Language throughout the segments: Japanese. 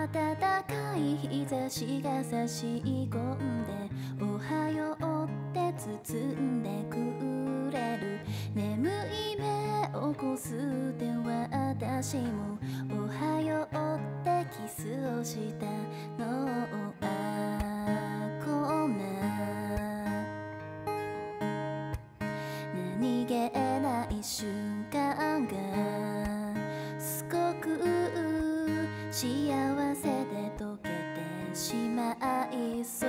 暖かい日差しが差し込んでおはようって包んでくれる。眠い目をこすって私もおはようってキスをしたのをこんな何気ない瞬間がすごく幸せで溶けてしまいそう。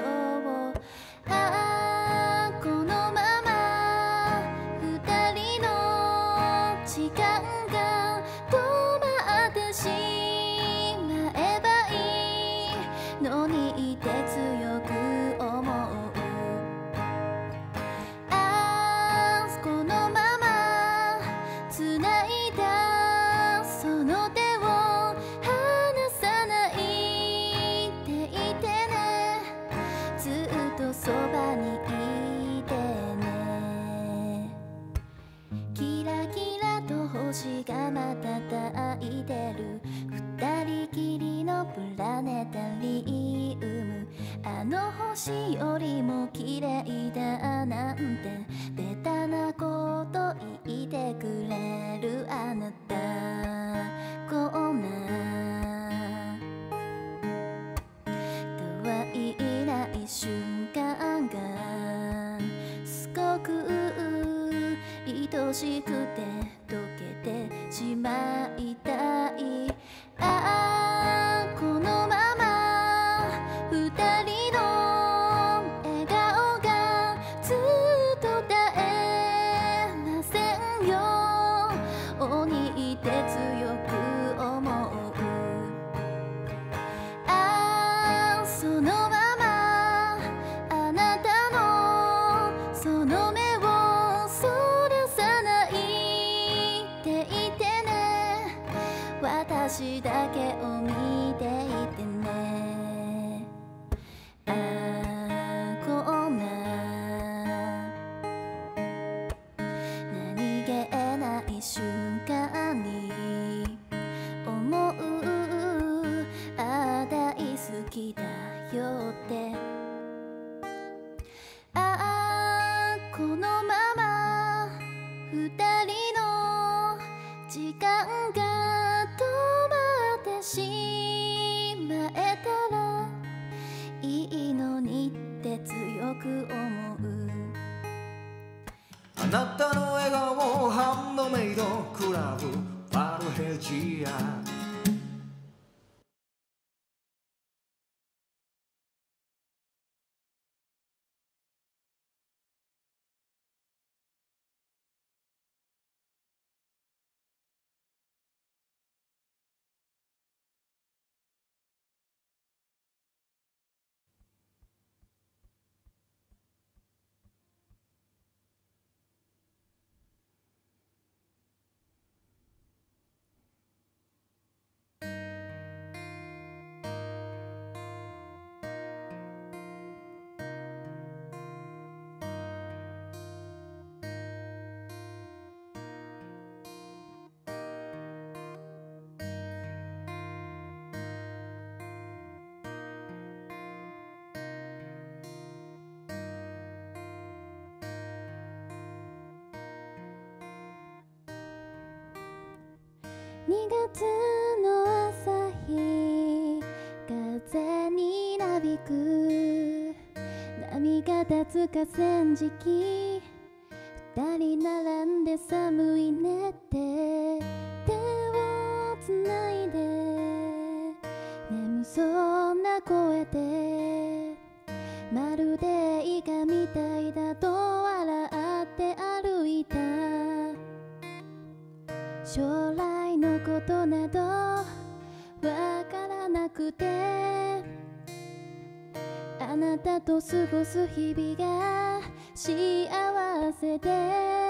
このまま二人の時間が止まってしまえばいいのにって強く思う。このまま繋いだその手を離さないでいてね。ずっとそばにいてね。キラキラと星が瞬いてる二人きりのプラネタリウム。あの星よりも綺麗だなんてベタなこと言ってくれるあなた。こんなたわいない瞬間がすごく愛しくて溶けてしまいたい。このまま二人の笑顔がずっと絶えませんようにって強く思う。そのままあなたのその目をそらさないでいてね。私だけを見ていてね。こんな何気ない瞬間に思う。大好きだよってこのまま二人の時間が止まってしまえたらいいのにって強く思う。 あなたの笑顔ハンドメイドクラブアルヘジア。 2月の朝日風になびく波が立つ河川敷。二人並んで寒いねって手をつないで眠そうな声でまるで映画みたいだと笑って歩いた。将来のことなどわからなくてあなたと過ごす日々が幸せで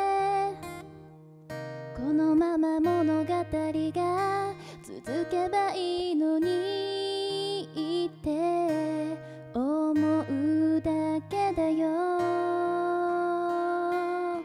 このまま物語が続けばいいのにって思うだけだよ。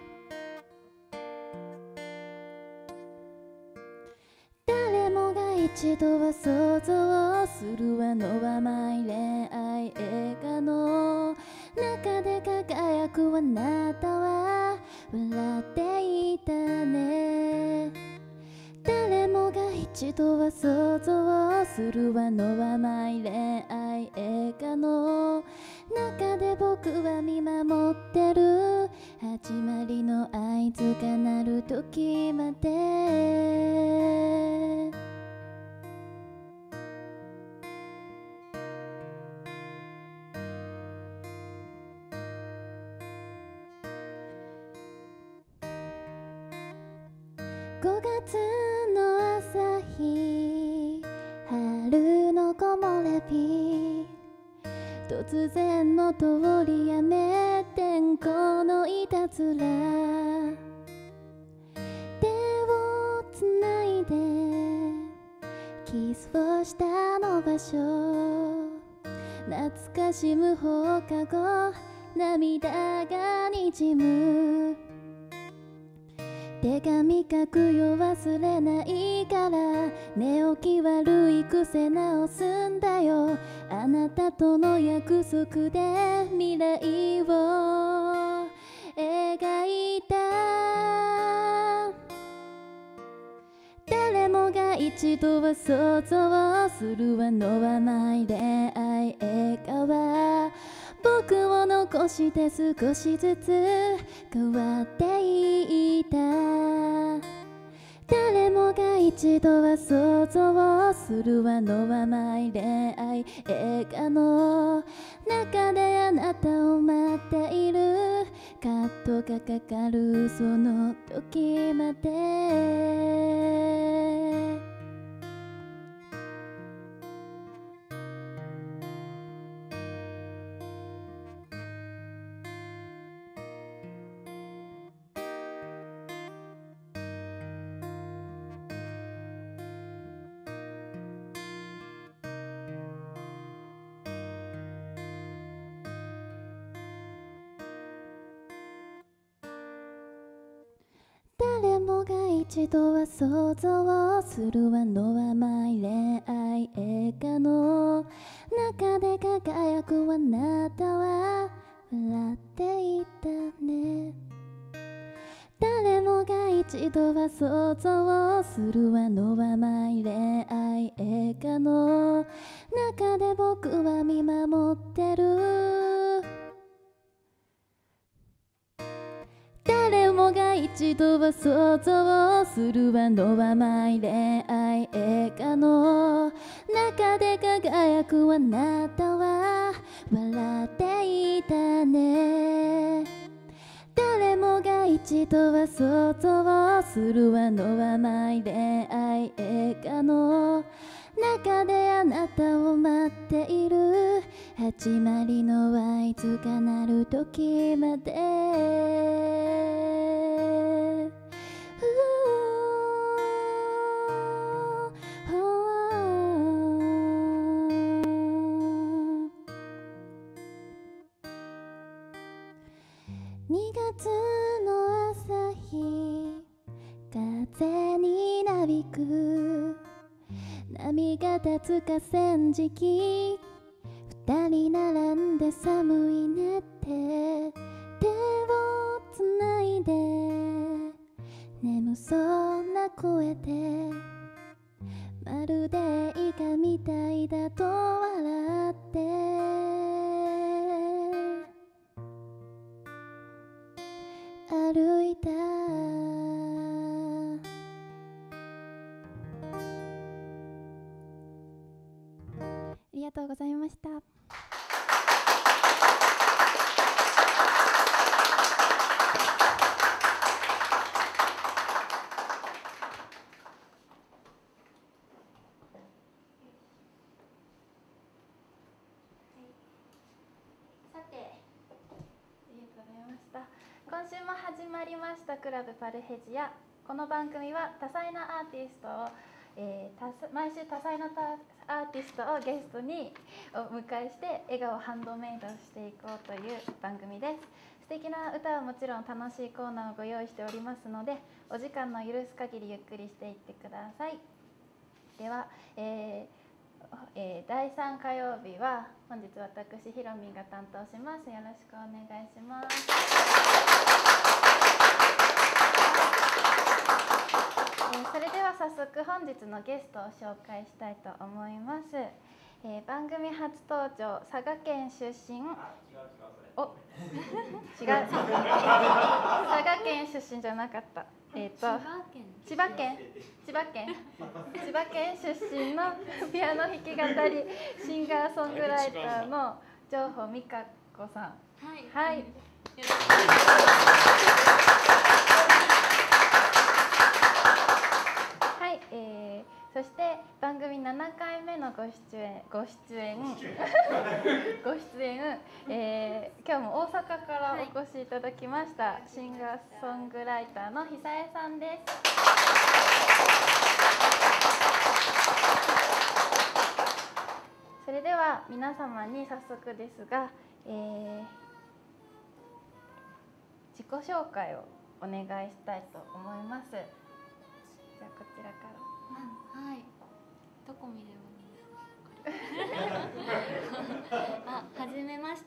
誰もがい一度は想像するあの甘い恋愛映画の中で輝くあなたは笑っていたね。誰もが一度は想像するあの甘い恋愛映画の中で僕は見守ってる。始まりの合図が鳴る時まで5月の朝日、春の木漏れ日、突然の通り雨、天候のいたずら、手をつないでキスをしたあの場所、懐かしむ放課後、涙がにじむ。手紙書くよ忘れないから、寝起き悪い癖直すんだよ。あなたとの約束で未来を描いた。誰もが一度は想像するあの甘い恋愛映画は、僕を残して少しずつ変わっていった。誰もが一度は想像するあの甘い恋愛映画の中であなたを待っている。カットがかかるその時まで誰もが一度は想像するあの甘い恋愛映画の中で輝くあなたは笑っていたね。誰もが一度は想像するあの甘い恋愛映画の中で僕は見守ってる。誰もが一度は想像するあの甘い恋愛映画の中で輝くあなたは笑っていたね。誰もが一度は想像するあの甘い恋愛映画の中であなたを待っている。始まりの合図が鳴る時まで2月の朝日、風になびく波が立つ河川敷、二人並んで寒いねって手をつないで眠そうな声で、まるで映画みたいだと笑って歩いた。ありがとうございました。 今週も始まりましたクラブパルヘジア。この番組は多彩なアーティストを、毎週多彩なアーティストをゲストにお迎えして笑顔ハンドメイドしていこうという番組です。素敵な歌はもちろん楽しいコーナーをご用意しておりますので、お時間の許す限りゆっくりしていってください。 では、第3火曜日は本日私ひろみんが担当します。よろしくお願いします。それでは早速本日のゲストを紹介したいと思います。番組初登場、佐賀県出身。お、違う。佐賀県出身じゃなかった。千葉県出身のピアノ弾き語りシンガーソングライターの城保美香子さん。はい。よろしくお願いします。はい。そして番組7回目のご出演、今日も大阪からお越しいただきました、シンガーソングライターの久江さんです。それでは皆様に早速ですが、自己紹介をお願いしたいと思います。じゃあこちらから。 はい。どこ見ればいいんですか。はじめまして、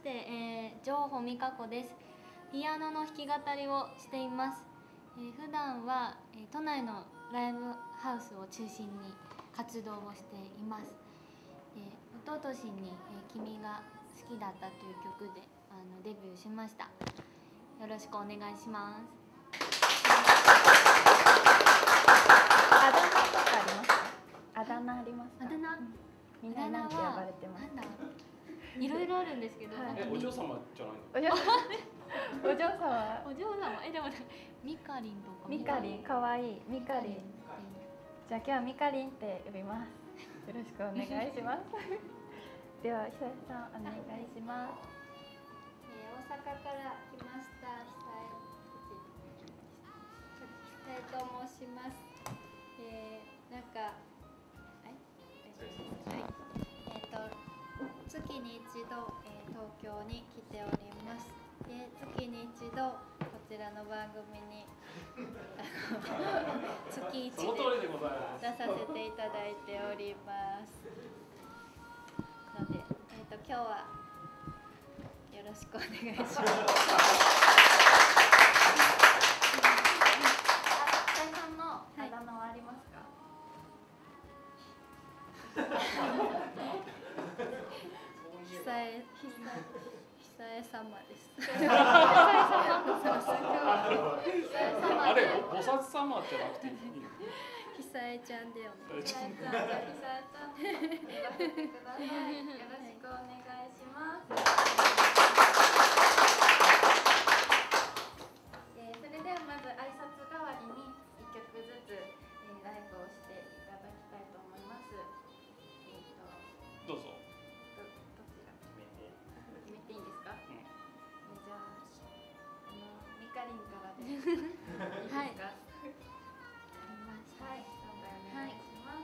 城保美香子です。ピアノの弾き語りをしています。普段は、都内のライブハウスを中心に活動をしています。一昨年に、君が好きだったという曲でデビューしました。よろしくお願いします。 あだ名ありますか？みんななんて呼ばれてますか？ いろいろあるんですけど、 お嬢様じゃないの？ お嬢様。 でもミカリンとか。 ミカリン、可愛いミカリン。じゃあ今日はミカリンって呼びます。よろしくお願いします。では久江さんお願いします。 大阪から来ました久江と申します。月に一度、東京に来ております。で、月に一度こちらの番組に月一で出させていただいておりますので、今日はよろしくお願いします。 久江さんのあだ名はありますか？ 久江様です。 あれ、菩薩様じゃなくていいの？ 久江ちゃんでよね。 久江ちゃんで言わせてください。よろしくお願いします。それではまず挨拶代わりに1曲ずつ、ライブをしていただきたいと思います。 どうぞ。 どちら決めていいんですか？じゃあミカリンからでいいですか？はい。はい、お願いします。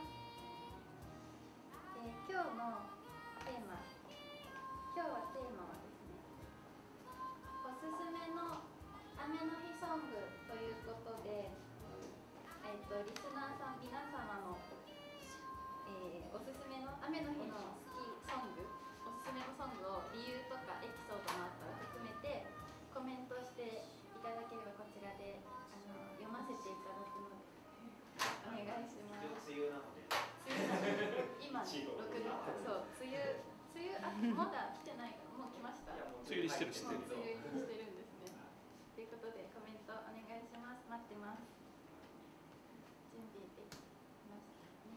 今日はテーマはですね、おすすめの雨の日ソングということで、リスナーさん皆様の、おすすめの雨の日の好きソング、おすすめのソングを理由とかエピソードもあったら含めてコメントしていただければこちらで読ませていただくのでお願いします。 梅雨なので。 今6月、そう梅雨まだ来てないからもう来ました。 梅雨入りしてる。 もう梅雨入りしてるんですね。ということでコメントお願いします。待ってます。準備できましたね。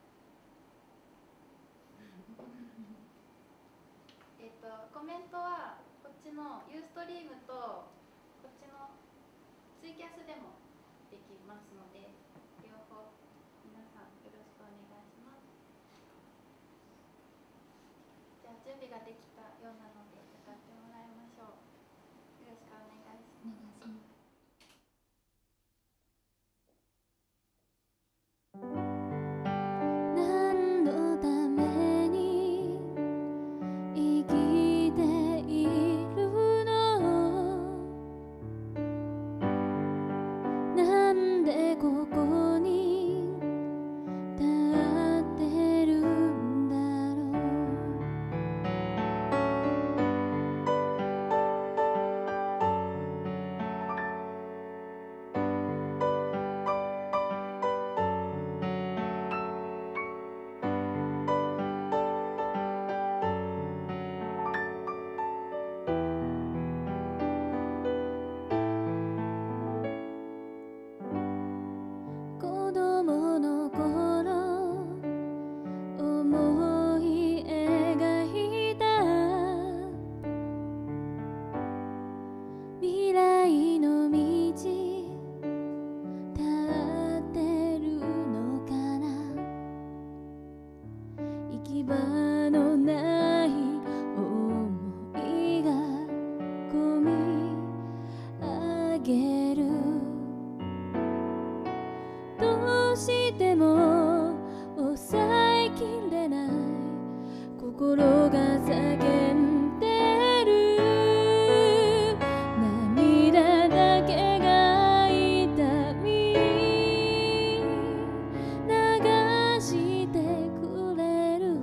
コメントはこっちのユーストリームとこっちのツイキャスでもできますので、両方皆さんよろしくお願いします。じゃあ準備ができたようなので歌ってもらいましょう。よろしくお願いします。 何のために生きているの？なんでここにたげるどうしても抑えきれない心が叫んでる涙だけが痛み流してくれる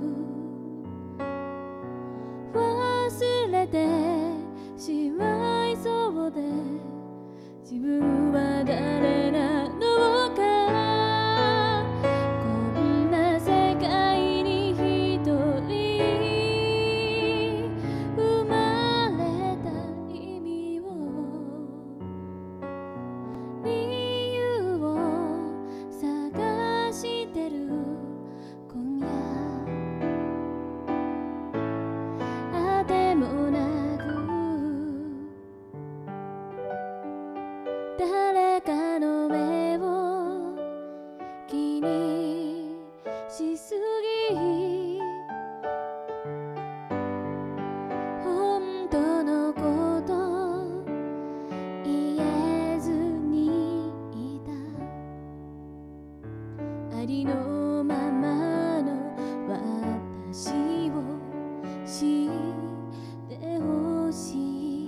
忘れてしまいそうで自分は誰なのかこんな世界に一人生まれた意味を理由を探してる今夜あてもなく誰かの目を気にしすぎ本当のこと言えずにいたありのままの私を知ってほしい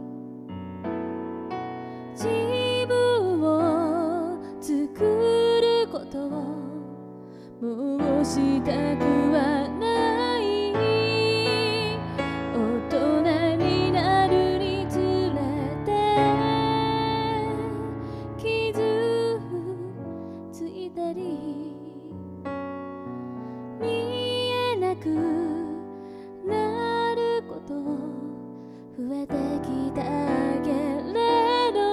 自分を作ることをもうしたくはない大人になるにつれて傷ついたり見えなくなること増えてきたけれど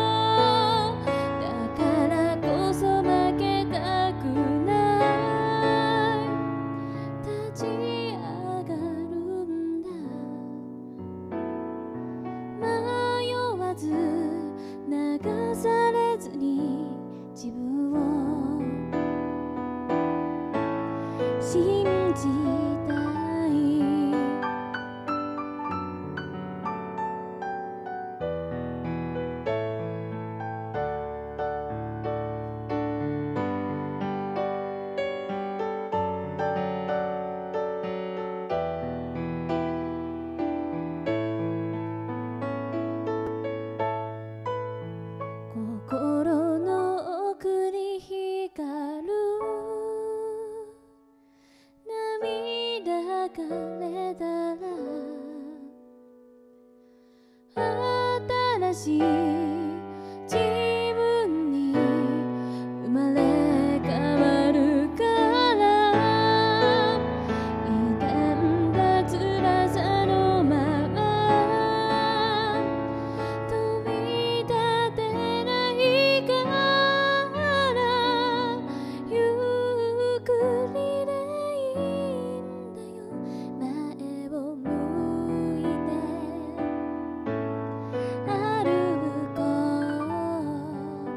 だからこそ負けたくない立ち上がるんだ迷わず流されずに自分を信じたい心の奥に光る涙がれたら新しい自分に生まれ変わるから傷んだ辛さのまま飛び立てないからゆっくりでいいんだよ前を向いて歩こう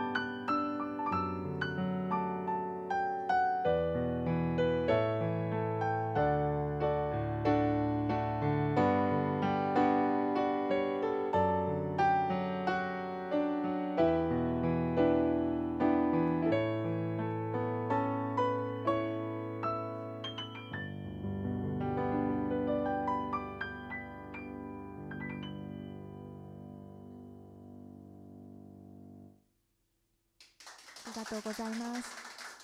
ありがとうございます。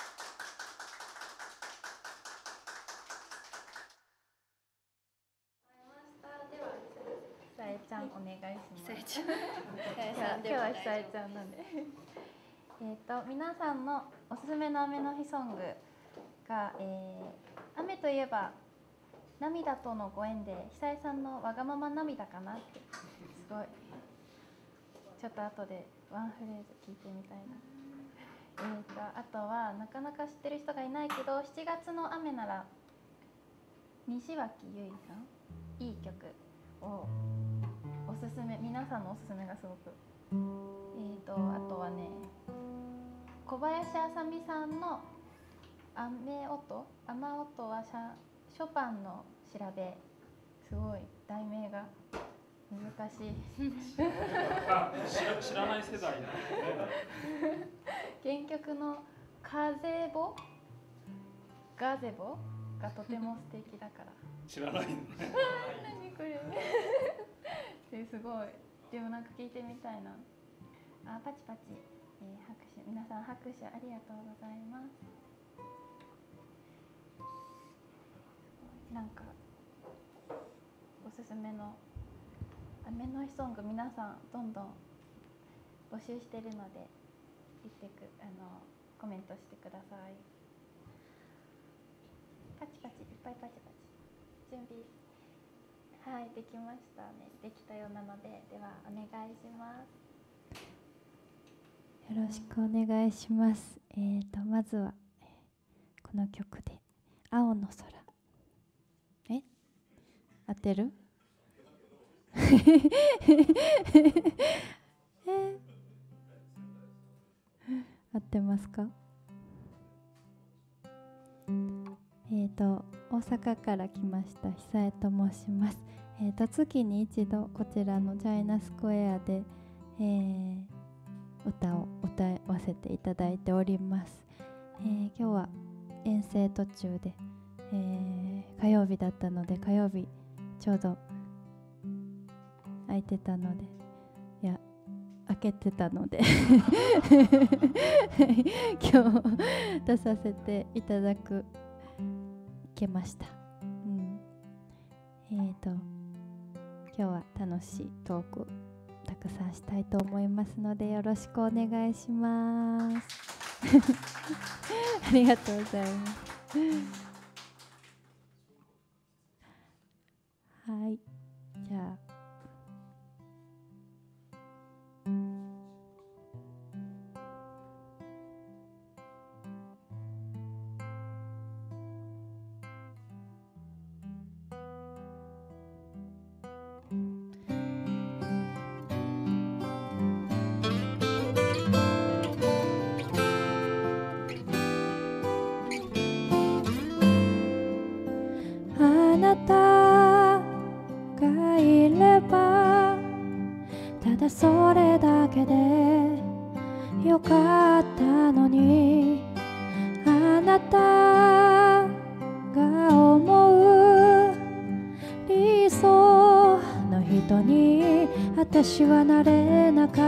さえちゃんお願いします。 久江ちゃん今日はさえちゃんなんで皆さんのおすすめの雨の日ソングが、雨といえば涙とのご縁で久江さんのわがまま涙かなってすごいちょっと後でワンフレーズ聞いてみたいな。あとはなかなか知ってる人がいないけど7月の雨なら西脇優衣さんいい曲をおすすめ皆さんのおすすめがすごくあとはね小林あさみさんの雨音はショパンの調べすごい題名が難しい。 知らない世代だね。 原曲のガゼボがとても素敵だから。 知らないのね。 何これ。すごい。でもなんか聞いてみたいな。あ、パチパチ、拍手、皆さん拍手ありがとうございます。なんかおすすめの雨の日ソング皆さんどんどん募集してるのでコメントしてください。パチパチいっぱいパチパチ準備はいできましたね。できたようなのでではお願いします。 よろしくお願いします。まずはこの曲で青の空。合ってる？合ってますか？大阪から来ました久江と申します。月に一度こちらのチャイナスクエアで、歌を歌わせていただいております。今日は遠征途中で、火曜日だったので火曜日ちょうど空いてたので開けてたので今日出させていただけました。今日は楽しいトークたくさんしたいと思いますのでよろしくお願いしますありがとうございますはい、じゃああなたがいればただそれだけでよかったのに、あなたが思う理想の人に私はなれなかった。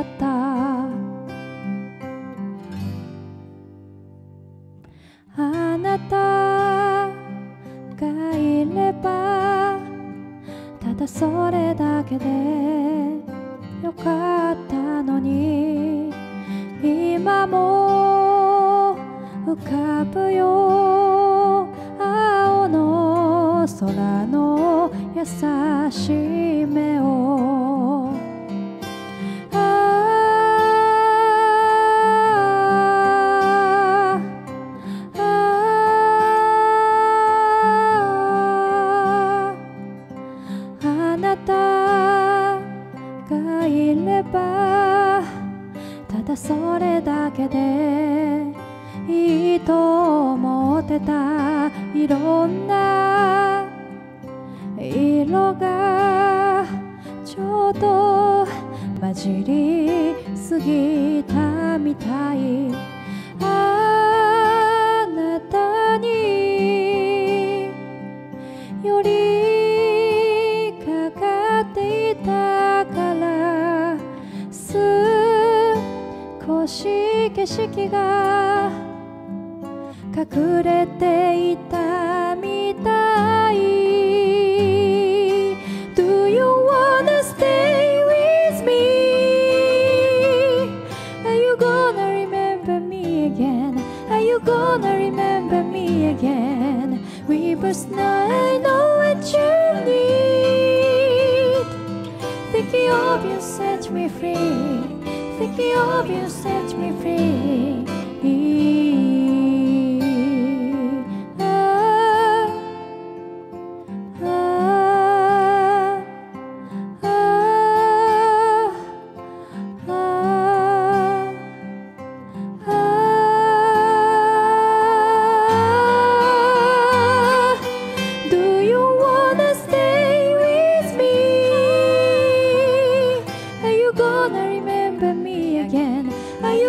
あなたがいればただそれだけでよかったのに、今も浮かぶよ青の空の優しい目を。あなたがいればただそれだけでいいと思ってた。いろんな色がちょうど混じりすぎたみたい。あなたに寄りかかっていたから少し景色が隠れていたみたい。 Do you wanna stay with me? Are you gonna remember me again? Are you gonna remember me again? We both know I know what you need. Thinking of you set me free. Thinking of you set me free. Do you wanna stay with me?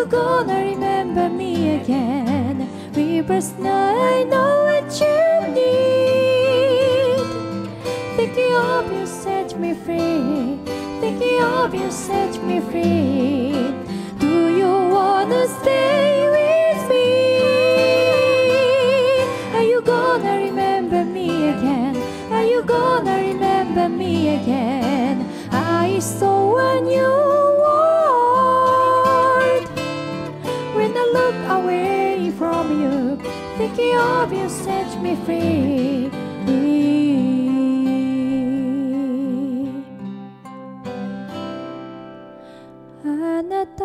gonna remember me again? Rivers now I know what you need. Thinking of you set me free. Thinking of you set me free. Do you wanna stay with me? Are you gonna remember me again? Are you gonna remember me again? I saw a new world when I look away from you. Thinking of you set me free. あなた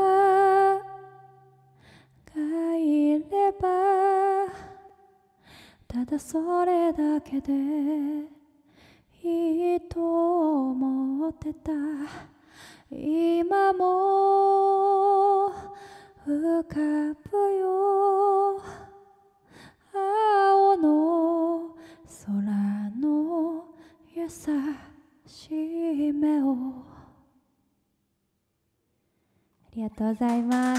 がいればただそれだけでいいと思ってた。今も浮かぶよ青の空の優しい目を。ありがとうございます。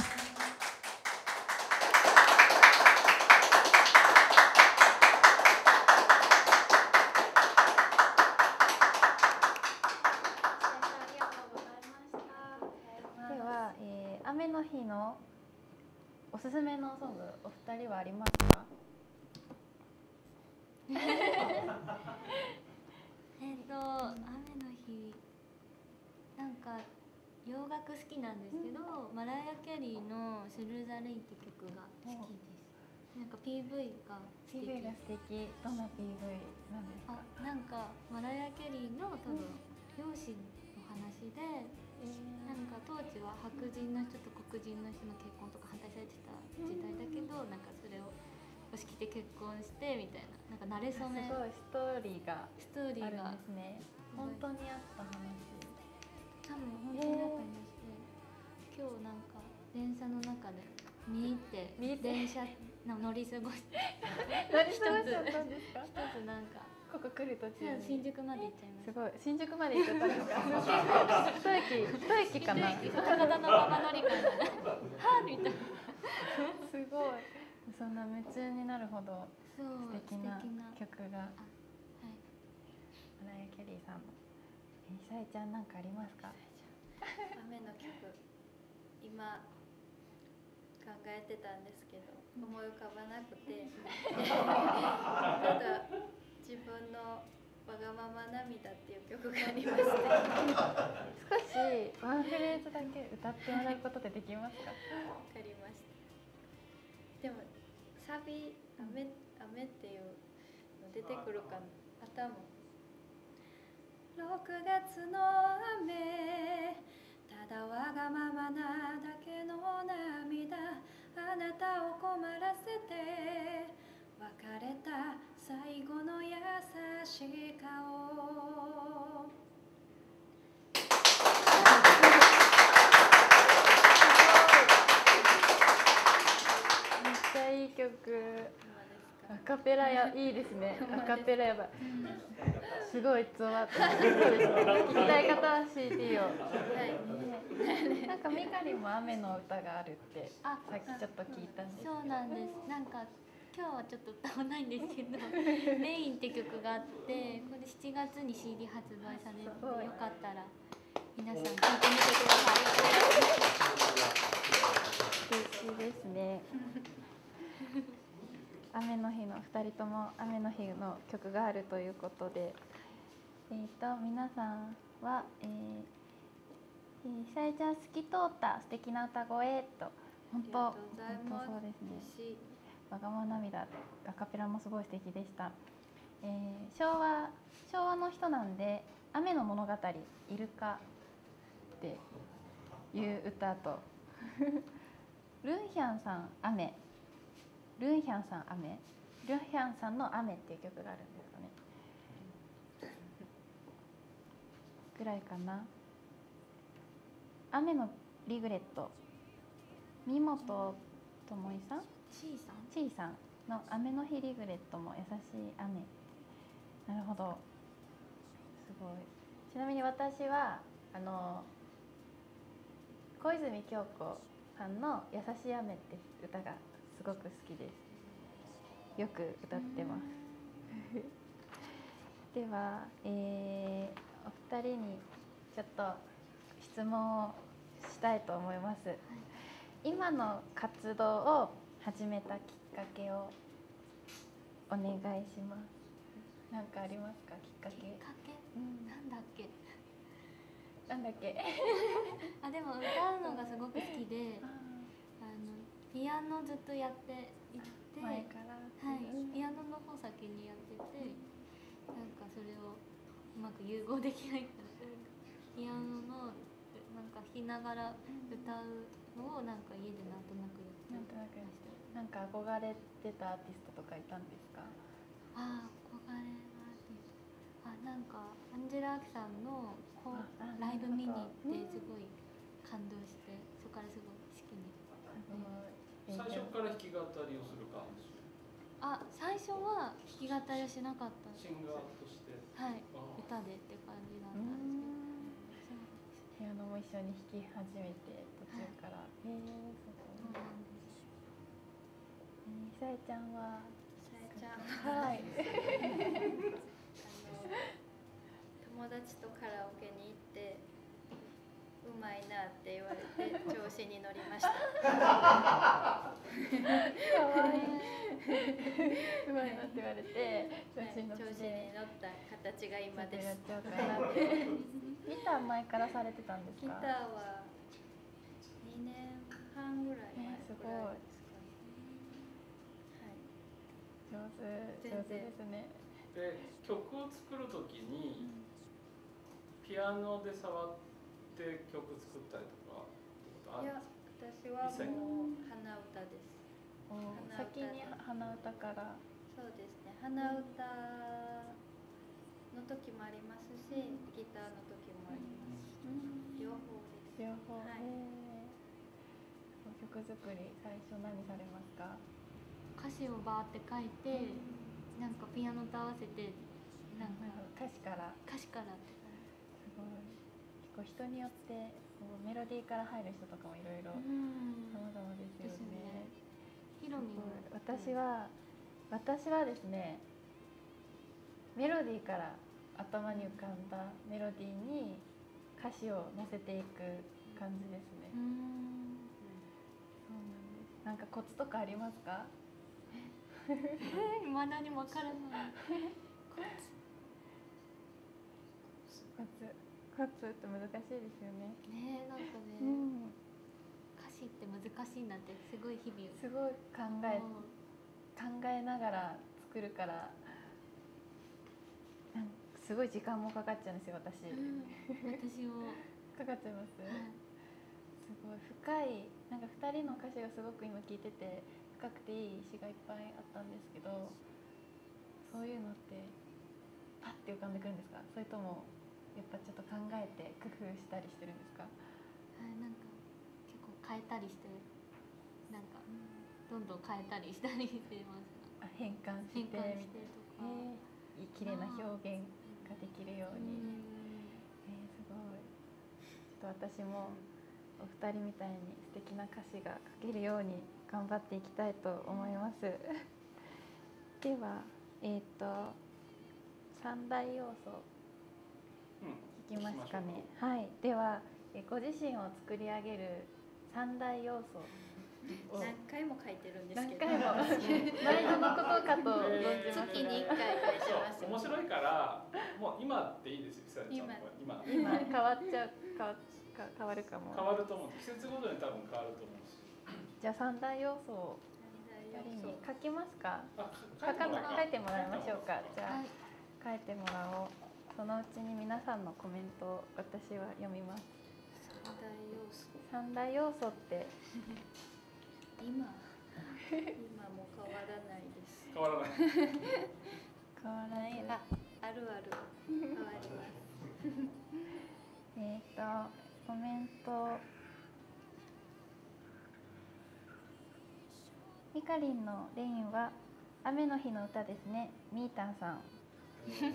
では、雨の日のおすすめのソング、お二人はありますか？ 雨の日なんか洋楽好きなんですけど、マライア・キャリーの「スルー・ザ・レイン」って曲が好きです。なんか PV が素敵。 PV が素敵。どんな PV なんですか？ なんかマライア・キャリーの多分両親の話で、なんか当時は白人の人と黒人の人の結婚とか反対されてた時代だけど、なんかそれを押し切って結婚してみたいな、なんか慣れ初めすごいストーリーがあるんストーリーがですね。本当にあった話。 多分本当にあったりして、今日なんか電車の中で見て電車乗り過ごして何してましたんですか？ 一つなんかここ来る途中に新宿まで行っちゃいました。 すごい、新宿まで行っちゃったんですか？一駅かな。 高田馬場乗り換えはみたいな。 すごい。そんな夢中になるほどそう素敵な曲が。 はい。 マライア・キャリーさんも。久江ちゃんなんかありますか？ 雨の曲今考えてたんですけど思い浮かばなくてただ自分のわがまま涙っていう曲がありまして少しワンフレーズだけ歌ってもらうことでできますか？ わかりました。でもサビ雨っていうの出てくるかな。頭6月の雨ただわがままなだけの涙あなたを困らせて別れた最後の優しい顔めっちゃいい曲。アカペラいいですね。アカペラやばい。すごいゾワッと。そうですね。聞きたい方は CD を。なんかミカリも雨の歌があるってさっきちょっと聞いたんですけど。 そうなんです。なんか今日はちょっと歌わないんですけどレインって曲があって、これ7月に CD 発売されて、よかったら皆さん聴いてみてください。 素敵ですね。雨の日の2人とも雨の日の曲があるということで、皆さんは、久江ちゃん透き通った素敵な歌声と本当そうですね。わがまま涙アカペラもすごい素敵でした。昭和の人なんで雨の物語イルカっていう歌とルンヒャンさん雨。ルンヒャンさん雨、ルンヒャンさんの雨っていう曲があるんですかね。ぐらいかな。雨のリグレット、三本智恵さん、ちいさんの雨の日リグレットも優しい雨。なるほど。すごい。ちなみに私は小泉今日子さんの「優しい雨」って歌がすごく好きです。よく歌ってます。では、お二人にちょっと質問をしたいと思います。今の活動を始めたきっかけをお願いします。何かありますか、きっかけ？ きっかけ、なんだっけ。 なんだっけ。 あ、でも歌うのがすごく好きで、ピアノずっとやっていて、 前からはい、ピアノの方先にやってて、なんかそれをうまく融合できないから、ピアノのなんか弾きながら歌うのをなんか家でなんとなくやってなんとなくやってなんか憧れてたアーティストとかいたんですか？ ああ、憧れアーティスト、なんかアンジェラ・アキさんのライブ見に行ってすごい感動して、そこからすごい好きに。 最初から弾き語りをする感じ？ 最初は弾き語りをしなかった。 シンガーとして。 はい、歌でって感じだったんですけど。 ピアノも一緒に弾き始めて途中から。そうなんです。久江ちゃんは？はい。 友達とカラオケに行ってうまいなって言われて調子に乗りました。 かわいい。うまいなって言われて調子に乗った形が今です。 やっちゃおうかなって。ギター前からされてたんですか？ ギターは2年半ぐらい前すごい。上手ですね。 で、曲を作るときにピアノで触って曲作ったりとかあるんですか？ いや、私はもう鼻歌です。 先に鼻歌から。 そうですね。鼻歌の時もありますし、ギターの時もありますし、両方です。 両方。 はい。 曲作り最初何されますか？ 歌詞をバーって書いて、なんかピアノと合わせてなんか歌詞から。 すごい。 結構人によってメロディーから入る人とかもいろいろ様々ですよね。 ヒロミも私はですね、メロディーから頭に浮かんだメロディーに歌詞を乗せていく感じですね。そうなんです。なんかコツとかありますか？ まだにわからない。 コツって難しいですよね。 なんかね、歌詞って難しいなってすごい日々 すごい考えながら作るから、すごい時間もかかっちゃうんですよ私。 私もかかっちゃいます。すごい深い、なんか2人の歌詞がすごく今聞いてて深くていい詩がいっぱいあったんですけど、そういうのってパッて浮かんでくるんですか？それともやっぱちょっと考えて工夫したりしてるんですか？ なんか結構変えたりして、なんかどんどん変えたりしたりしてます。 変換してみたいな。綺麗な表現ができるように。すごい。ちょっと私もお二人みたいに素敵な歌詞が書けるように頑張っていきたいと思います。では、三大要素聞きますかね。はい。では、ご自身を作り上げる三大要素。 何回も書いてるんですけど。 何回も。毎度のことかと存じます。 月に1回書いてます。 面白いからもう今っていいですよ。今変わっちゃう変わるかも。 変わると思う。季節ごとに多分変わると思うし。 じゃあ三大要素を2人に書きますか？書いてもらいましょうか。じゃあ書いてもらおう。そのうちに皆さんのコメントを私は読みます。三大要素って今も変わらないです。 変わらない。 変わらない。 ある変わります。 コメント。みかりんのレインは雨の日の歌ですね。みーたんさん。さ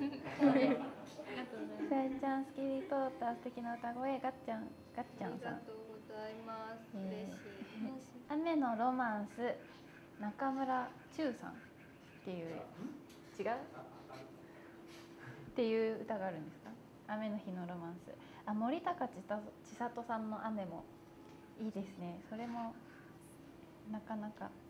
えちゃん、スキリトータ素敵な歌声。がっちゃんさん。 ありがとうございます。嬉しい。 雨のロマンス中村忠さんっていう違うっていう歌があるんですか？雨の日のロマンス。あ、森高千里さんの雨もいいですね。それもなかなか。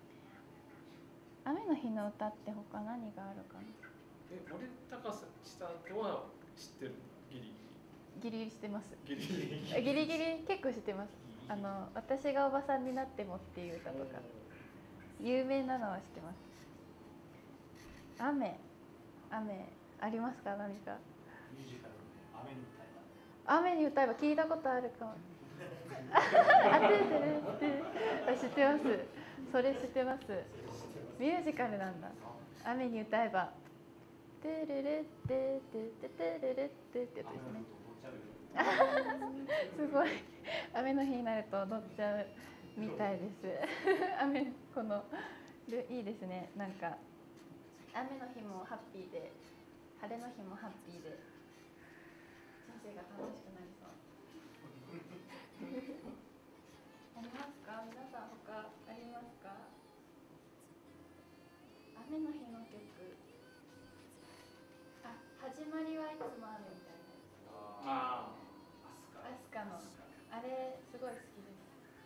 雨の日の歌って他何があるかな。 森高千里は知ってる？ギリギリ。 ギリギリしてます。 ギリギリ。 ギリギリ結構知ってます。私がおばさんになってもっていう歌とか有名なのは知ってます。雨ありますか？何かミュージカル雨に歌え雨に歌えば聞いたことあるかも。あ、知ってます。それ知ってます。ミュージカルなんだ。雨に歌えばトゥルルトゥトゥトゥトゥルルトゥってやつですね。すごい雨の日になると踊っちゃうみたいです。このいいですね。なんか雨の日もハッピーで晴れの日もハッピーで人生が楽しくなりそう。ありますか？皆さん他ありますか？雨の日の曲。あ、始まりはいつも雨みたいなやつ。アスカのあれすごい好きです。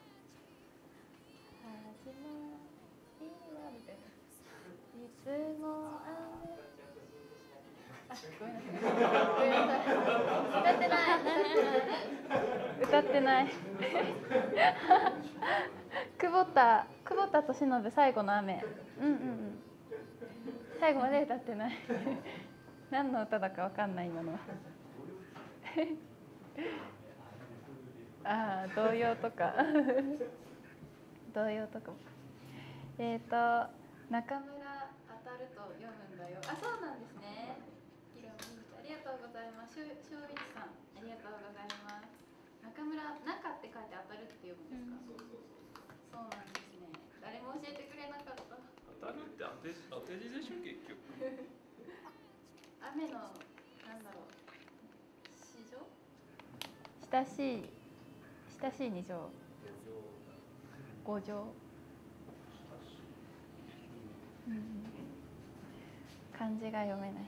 始まりはみたいな。いつも雨。あ、ごめんなさい。歌ってない。久保田利伸最後の雨。最後まで歌ってない。何の歌だかわかんない今の。ああ、童謡とか童謡とかも。中村当たると読むんだよ。あ、そうなんですね。ありがとうございます。正一さん、ありがとうございます。中村、中って書いて当たるって読むんですか？そうなんですね。誰も教えてくれなかった。 当たるって当て字でしょ結局。 雨のなんだろう。詩情？親しい二乗。五乗。漢字が読めない。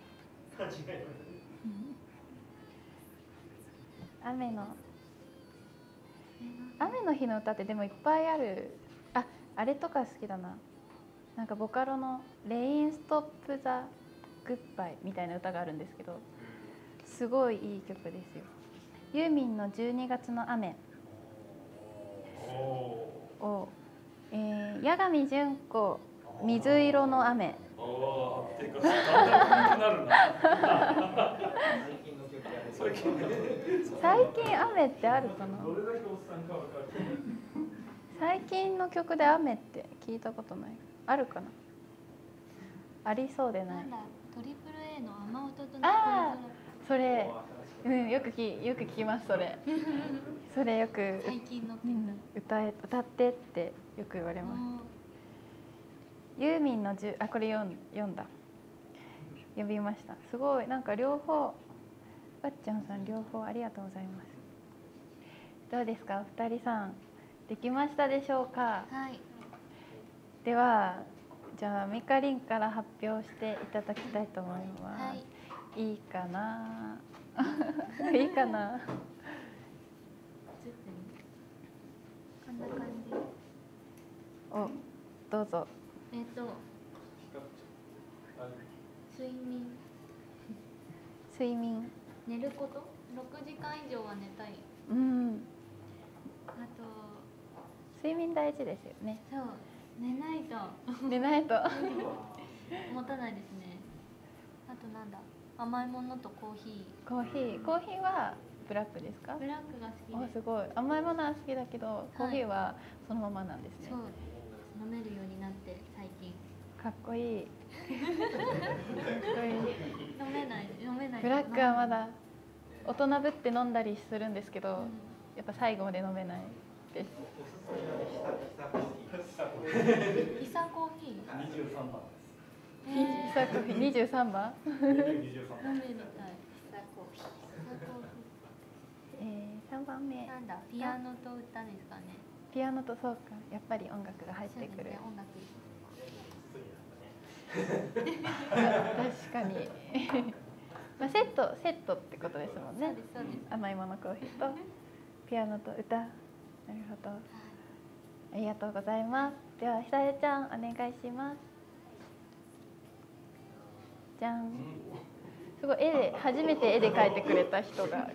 雨の日の歌ってでもいっぱいある。あれとか好きだな。なんかボカロのレインストップザグッバイみたいな歌があるんですけど、すごいいい曲ですよ。ユーミンの12月の雨を、八神純子水色の雨。 っていうかだんだん古くなるな。 最近雨ってあるかな。 どれだけおっさんかわかる。 最近の曲で雨って聞いたことない。あるかな。ありそうでない。 なんだ、トリプル A の雨音とああ、それ、よく聞きます。それそれよく最近の歌ってってよく言われます。ユーミンのこれ読んだ。読みました。すごいなんか両方、わっちゃんさん両方ありがとうございます。どうですか、お二人さんできましたでしょうか？ はい。 ではじゃあみかりんから発表していただきたいと思います。 はい。 いいかな。いいかな。 こんな感じ。 お、どうぞ。睡眠。 寝ること。6時間以上は寝たい。あと睡眠大事ですよね。 そう、寝ないと持たないですね。あとなんだ、甘いものとコーヒーはブラックですか？ ブラックが好きです。 すごい。甘いものは好きだけどコーヒーはそのままなんですね。 そう、飲めるようになって最近。 かっこいい。 飲めない。 ブラックはまだ大人ぶって飲んだりするんですけど、やっぱ最後まで飲めないです。 イサコーヒー。 23番イサコーヒー23番。 飲んでみたい。イサコーヒー。 3番目。 なんだ、ピアノと歌ですかね。 ピアノとそうか、やっぱり音楽が入ってくる。 音楽。 確かに。まあセットってことですもんね。 そうです。 甘いものコーヒーとピアノと歌。なるほど。ありがとうございます。ではひさえちゃんお願いします。じゃん。すごい初めて絵で描いてくれた人が。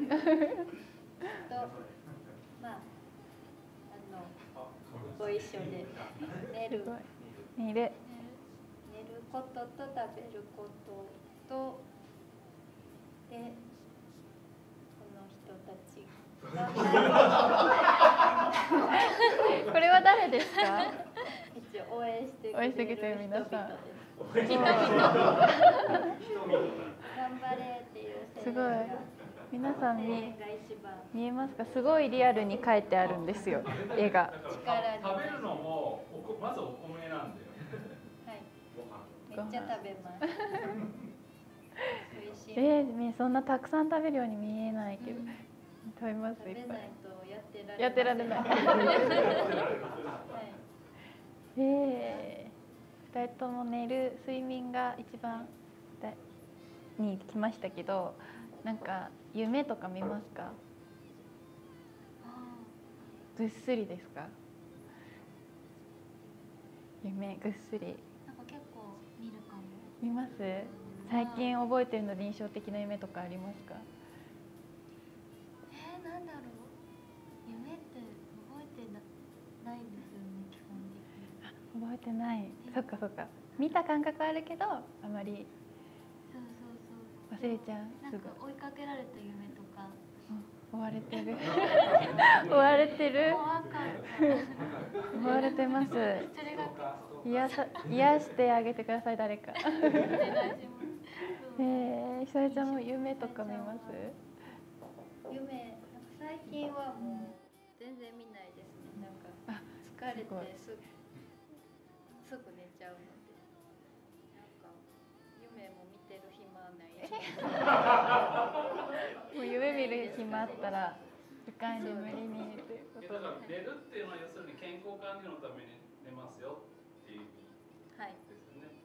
まあご一緒で寝ることと食べることとでこの人たちがこれは誰ですか？ 一応応援してくれる人々です。頑張れっていうすごい。皆さんが一番見えますか？すごいリアルに描いてあるんですよ、絵が。 食べるのもまずお米なんだよね。 はい。めっご飯ちゃ食べます。美味しい。 そんなたくさん食べるように見えないけど、食べますいっぱい。 食べないとやってられない。2人とも睡眠が一番に来ましたけど、なんか夢とか見ますか？ぐっすりですか？夢ぐっすり。 なんか結構見るかも。 見ます？最近覚えてるので印象的な夢とかありますか？ なんだろう。夢って覚えてないんですよね、基本的に。 覚えてない。そっかそっか。見た感覚あるけどあまり忘れちゃう。 なんか追いかけられた夢とか。 追われてる。追われてる。追われてます。癒してあげてください、誰か。ひさえちゃんも夢とか見ます？ 夢、最近はもう全然見ないですね。なんか疲れてすぐ寝ちゃうので、なんか夢も見てる暇ない。 もう夢見る暇あったら深い眠りにっていうこと。 だから寝るっていうのは要するに健康管理のために寝ますよっていう意味ですよね。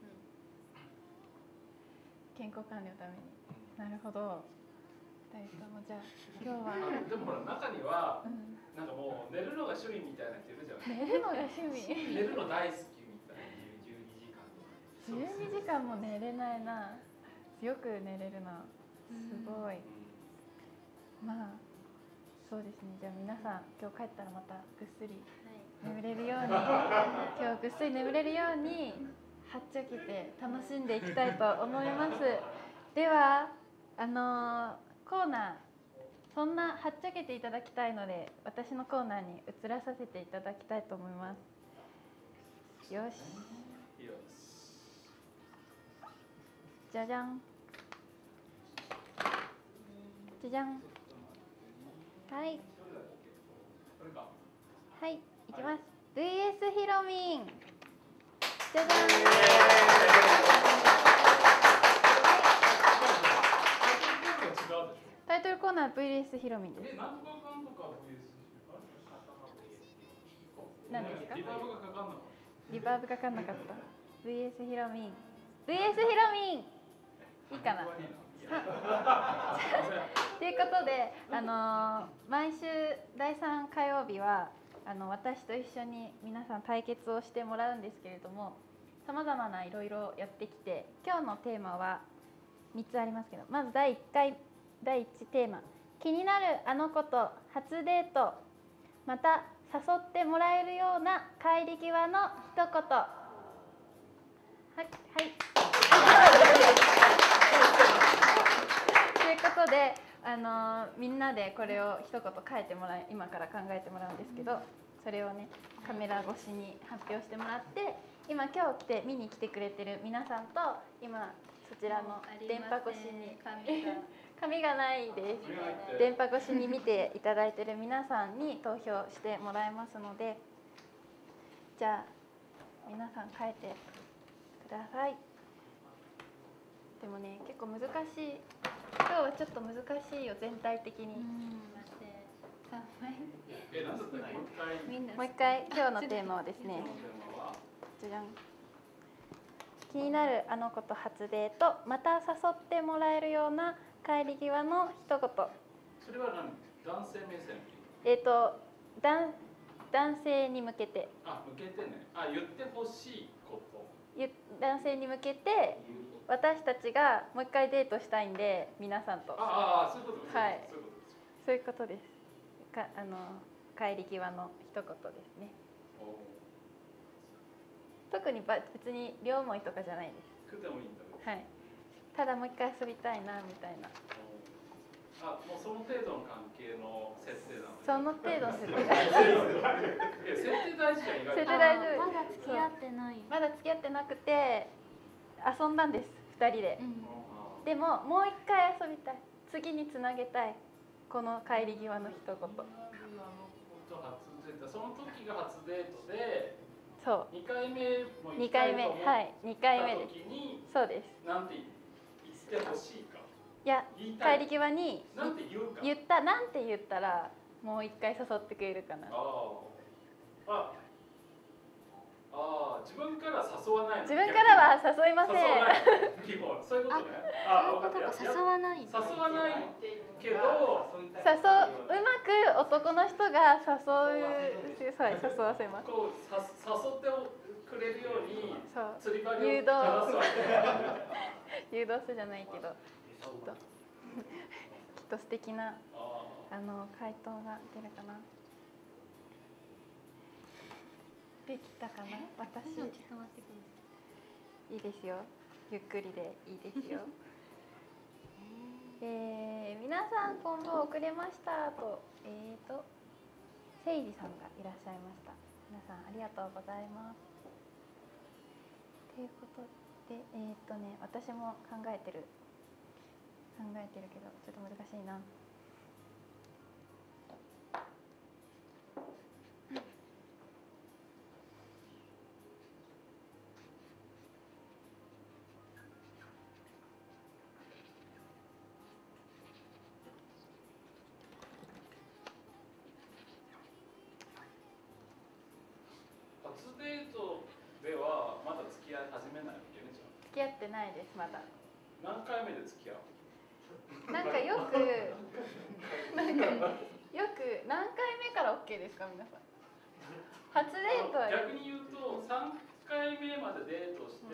健康管理のために。なるほど。2人ともじゃあ今日は。 でもほら中には、なんかもう寝るのが趣味みたいな人いるじゃない。 寝るのが趣味。 寝るの大好きみたいな。12時間とか。 12時間も寝れないな。よく寝れるな。すごい。まあそうですね。じゃあ皆さん今日帰ったらまたぐっすり眠れるように、今日ぐっすり眠れるようにはっちゃけて楽しんでいきたいと思います。ではコーナー、そんなはっちゃけていただきたいので私のコーナーに移らさせていただきたいと思います。よし。じゃじゃん。じゃじゃん。はい。はい、いきます。VS ひろみん。じゃじゃん。タイトルコーナー VS ひろみんです。何ですか？リバーブがかかんなかった。VS ひろみん。VS ひろみん。いいかな。ということで、毎週第3火曜日は私と一緒に皆さん対決をしてもらうんですけれども、さまざまないろいろやってきて、今日のテーマは3つありますけど、まず第1テーマ、気になるあの子と初デート、また誘ってもらえるような帰り際の一言。はい。ということで、みんなでこれを一言書いてもらい、今から考えてもらうんですけど、それをねカメラ越しに発表してもらって、今日見に来てくれてる皆さんと、今そちらの電波越しに紙がないです。電波越しに見ていただいてる皆さんに投票してもらいますので、じゃあ皆さん書いてください。でもね、結構難しい。今日はちょっと難しいよ、全体的に。3枚。 だっけ？もう一回。 みんなもう一回今日のテーマはですね、 今日のテーマはじゃじゃん。気になるあの子と初デート、また誘ってもらえるような帰り際の一言。 それは何？男性目線？ 男性に向けて。 あ、向けてね。あ、言ってほしいこと。 男性に向けて、私たちがもう一回デートしたいんで、皆さんと。 そういうことです。 はいそういうことです。 そういうことです。帰り際の一言ですね。特に別に両思いとかじゃないです。 食ってもいいんだけど。 はい。ただもう一回遊びたいなみたいな。 あ、もうその程度の関係の設定なの。 その程度の設定。 設定大事じゃん、意外と。 設定大丈夫。 まだ付き合ってない。 まだ付き合ってなくて遊んだんです。2人で。でももう一回遊びたい。次につなげたい。この帰り際の一言。 その時が初デートで。 そう。 2回目も 2回目、はい、2回目です。そうです。 なんて言ってほしいか。 いや、帰り際になんて言うか。 なんて言ったらもう一回誘ってくれるかな。 自分から誘わない。 自分からは誘いません。 基本そういうことね。 誘わない。 誘わないけど、 うまく男の人が誘わせます。 こう誘ってくれるように釣り針を誘導垂らすわけ。 誘導するじゃないけど、きっと素敵な回答が出るかな。できたかな、私。 ちょっと待ってください。 いいですよ。ゆっくりでいいですよ。皆さん今度遅れましたと、せいじさんがいらっしゃいました。皆さんありがとうございます。ということで、私も考えてるけどちょっと難しいな。 初デートではまだ付き合い始めないわけね、じゃあ。 付き合ってないです、まだ。 何回目で付き合う？ なんかよく何回目から OK ですか、皆さん。初デートは逆に言うと3回目までデートして、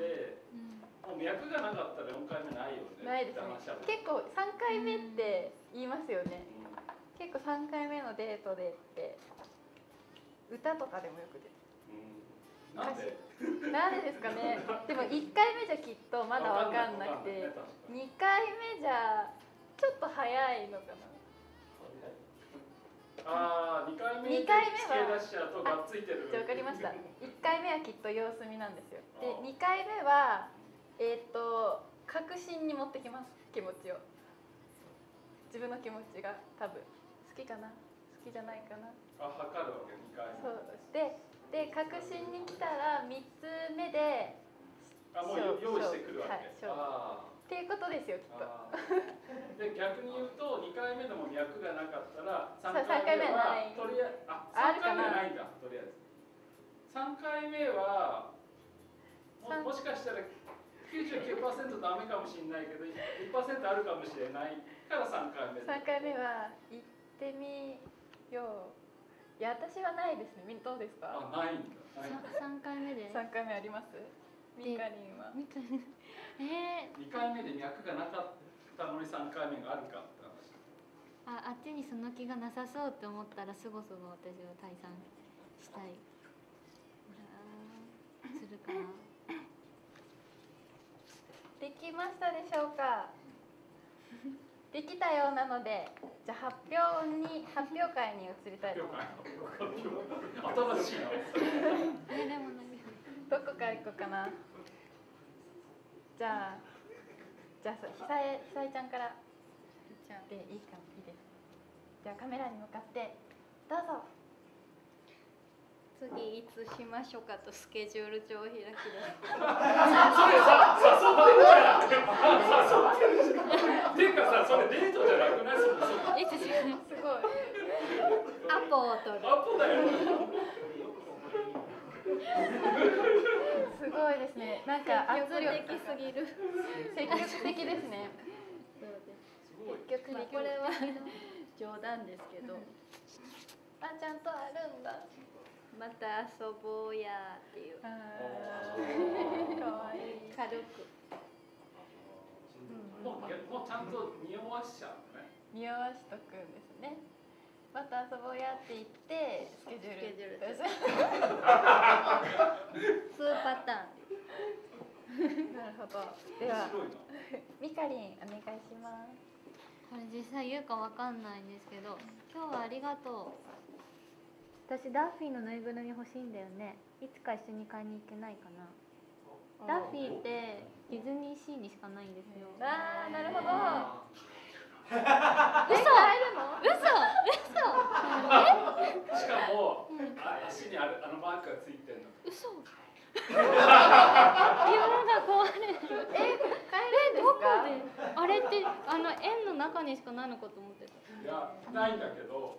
もう脈がなかったら4回目ないよね。 ないですね。結構3回目って言いますよね。結構3回目のデートでって歌とかでもよく出て。 なんでですかね。でも1回目じゃきっとまだ分かんなくて、2回目じゃちょっと早いのかな。2回目は付け出しちゃうとがっついてる。 分かりました。1回目はきっと様子見なんですよ。で2回目は確信に持ってきます、気持ちを。自分の気持ちが多分好きかな、好きじゃないかな。 測るわけ2回目。 そうで確信に来たら3つ目でもう用意してくるわけ。 っていうことですよ、きっと。 で逆に言うと2回目でも脈がなかったら3 回目はとりあえず3回目はないんだ。とりあえず3回目はもしかしたら 99% ダメかもしれないけど 1% あるかもしれないから3回目。 3回目は行ってみよう。いや、私はないですね。どうですか？ ないんだ。 3回目で。 3回目あります？ミカリンは。 2 回目で脈がなかったのに3回目があるかって話。 あっちにその気がなさそうって思ったらすぐ私は退散したい。するかな。できましたでしょうか？できたようなので、じゃあ発表会に移りたいと思います。 新しいな。 どこから行こうかな。じゃあ久江ちゃんからでいいです。じゃあカメラに向かってどうぞ。 次いつしましょうかとスケジュール帳を開きです。 それさ、誘ってるじゃん。っていうかさ、それデートじゃなくない？ すごい。 アポを取る。 アポだよ。 すごいですね。なんか圧力的すぎる。 積極的ですね。 そうです。 すごい。 積極的。 これは冗談ですけど、 あ、ちゃんとあるんだ。 また遊ぼうやっていうかわいい。 軽く。 もうちゃんと匂わしちゃうね。 匂わしとくんですね。また遊ぼうやって言ってスケジュール。 2パターン。 なるほど。ではミカリンお願いします。 これ実際言うかわかんないんですけど、今日はありがとう。 私ダッフィーのぬいぐるみ欲しいんだよね。いつか一緒に買いに行けないかな。ダッフィーってディズニーシーにしかないんですよ。 あー、なるほど。 嘘しかも、足にあのマークがついてるの。 嘘夢が壊れる。 買えるんですか？ あれって円の中にしかないのかと思ってた。 いや、ないんだけど。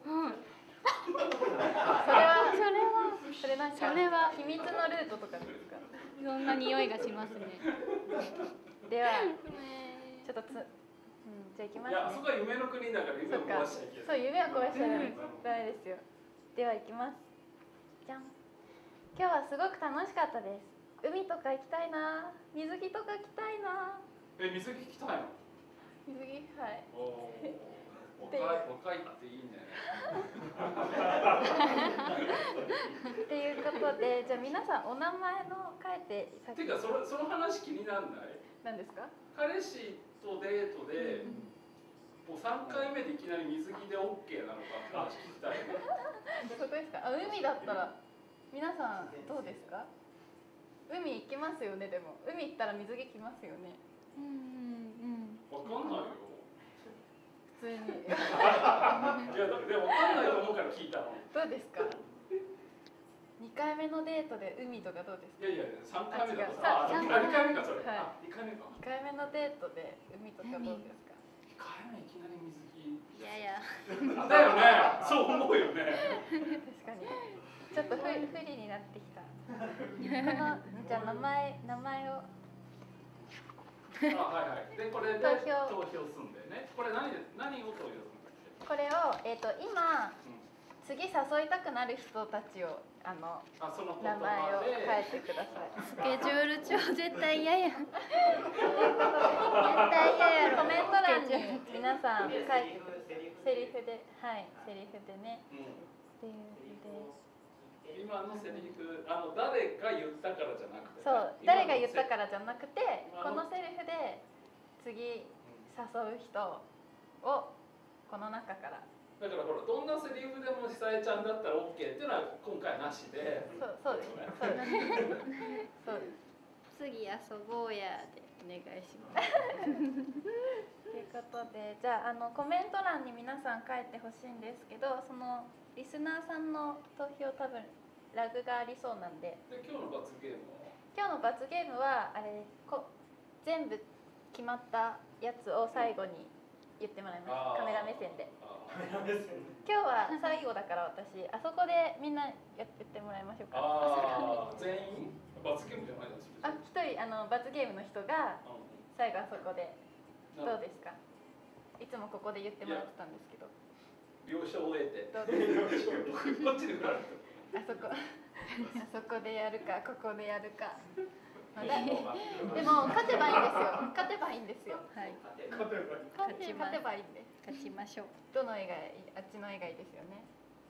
それは秘密のルートとかですか？ そんな匂いがしますね。 ではちょっとじゃあ行きますね。 いや、そこは夢の国だから夢を壊しちゃいけない。 そう、夢を壊しちゃダメですよ。では行きます。じゃん。今日はすごく楽しかったです。海とか行きたいな。水着とか着たいな。 水着着たいの？ 水着、はい。 若いっていいね。 っていうことで、じゃあ皆さんお名前の書いてさっき。 ていうかその話気にならない？ 何ですか？ 彼氏とデートで、もう3回目でいきなり水着で OK なのかって話聞きたい。 そこですか？海だったら皆さんどうですか？海行きますよね。でも海行ったら水着着ますよね。 わかんないよ。 普通に。 いや、でもわかんないと思うから聞いたの。 どうですか？2回目のデートで海とかどうですか？ いや3回目だとあ、 2回目かそれ。 はい。 2回目か。 2回目のデートで海とかどうですか 2回目いきなり水着。 いやいや。 だよね。そう思うよね。 確かに。ちょっと不利になってきた。じゃあ名前を。 はいはい。でこれで投票するんだよね。これ何を投票するんだっけ？ これを今、次誘いたくなる人たちをその名前を書いてください。 スケジュール帳絶対嫌や。 絶対嫌や。コメント欄に皆さん書いてください。セリフで、はい、セリフでね。っていう今のセリフ、誰が言ったからじゃなくて、 そう、誰が言ったからじゃなくて、このセリフで次誘う人をこの中から。 だからほら、どんなセリフでも久江ちゃんだったら OK っていうのは今回なしで。 そうですね。そうです。 次遊ぼうやでお願いします。 ということで、じゃあコメント欄に皆さん書いてほしいんですけど、そのリスナーさんの投票多分ラグがありそうなんで。 で今日の罰ゲームは？ 今日の罰ゲームは全部決まったやつを最後に言ってもらいます。カメラ目線で。今日は最後だから私あそこでみんな言ってもらいましょうか。 全員罰ゲームじゃないですか。 一人罰ゲームの人が最後あそこでどうですか？いつもここで言ってもらってたんですけど。 了承を得て。 どうですか？ こっちで振られて。 あそこでやるかここでやるか。でも勝てばいいんですよ。勝てばいいんですよ。 はい。 勝てばいいんです。 勝ちましょう。 どの絵がいい？あっちの絵がいいですよね。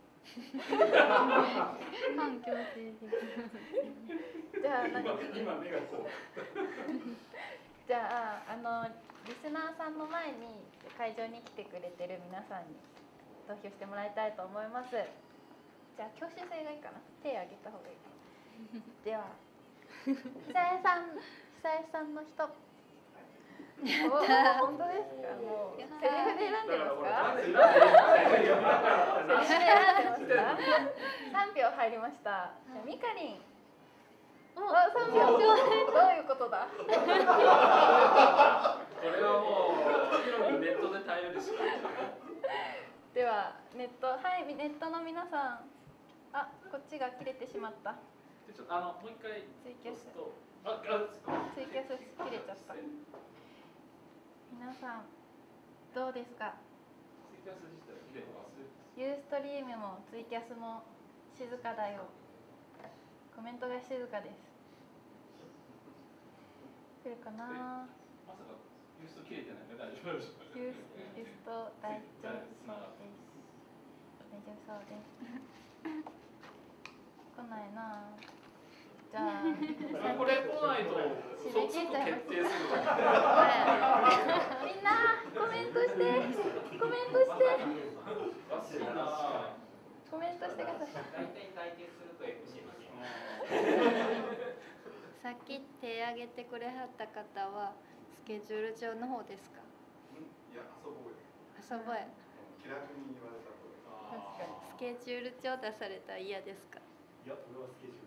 反強制的。 じゃあ今目がこう。 じゃあリスナーさんの前に会場に来てくれてる皆さんに投票してもらいたいと思います。じゃあ挙手制がいいかな。手挙げた方がいいかな。では久江さんの人。本当ですか？もうセリフで選んでますか？セリフで選んでますか？3票入りました。みかりん。3票。どういうことだ？ これはもうネットで頼るしかない。 ではネットの皆さん、あ、こっちが切れてしまった。 でちょっともう一回ツイキャス押すとツイキャス切れちゃった。皆さんどうですか？ ツイキャス自体切れてます。 ユーストリームもツイキャスも静かだよ。コメントが静かです。来るかな。 まさかユースト切れてないか大丈夫ですか？ ユースト大丈夫そうです。大丈夫そうです。来ないな。じゃあこれ来ないと即決定するじゃん。 みんなコメントしてコメントしておかしいな。 コメントしてください。 大体対決すると MC 負け。 さっき手挙げてくれはった方はスケジュール帳の方ですか？ いや、遊ぼうよ。 遊ぼうや。 気楽に言われた方が。 スケジュール帳出されたら嫌ですか？ いや、俺はスケジュール。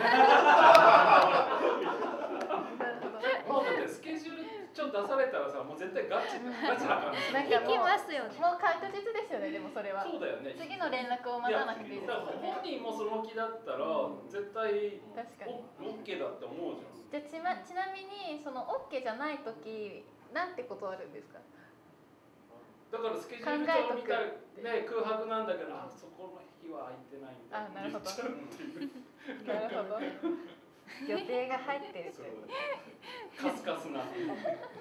もうだってスケジュールちょっと出されたらさ、もう絶対ガチな感じ。 なんか行きますよね。 もう確実ですよね。でもそれは。 そうだよね。 次の連絡を待たなくていいですよね。 本人もその気だったら絶対確かに。 オッケーだって思うじゃん。 じゃあちなみにそのオッケーじゃない時なんてことあるんですか？ だからスケジュール帳見たらね空白なんだけど、そこの日は空いてないんだ。 あ、なるほど。なるほど。予定が入ってるって。 カスカスな。 まず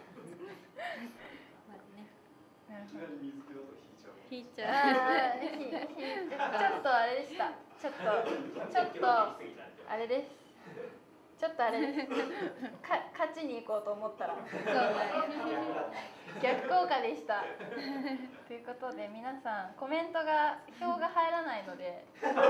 ね。 いきなり水気だと引いちゃう。 引いちゃう。 ちょっとあれでした。ちょっとあれです。ちょっとあれです。勝ちに行こうと思ったら。逆効果でした。ということで皆さんコメントが票が入らないので。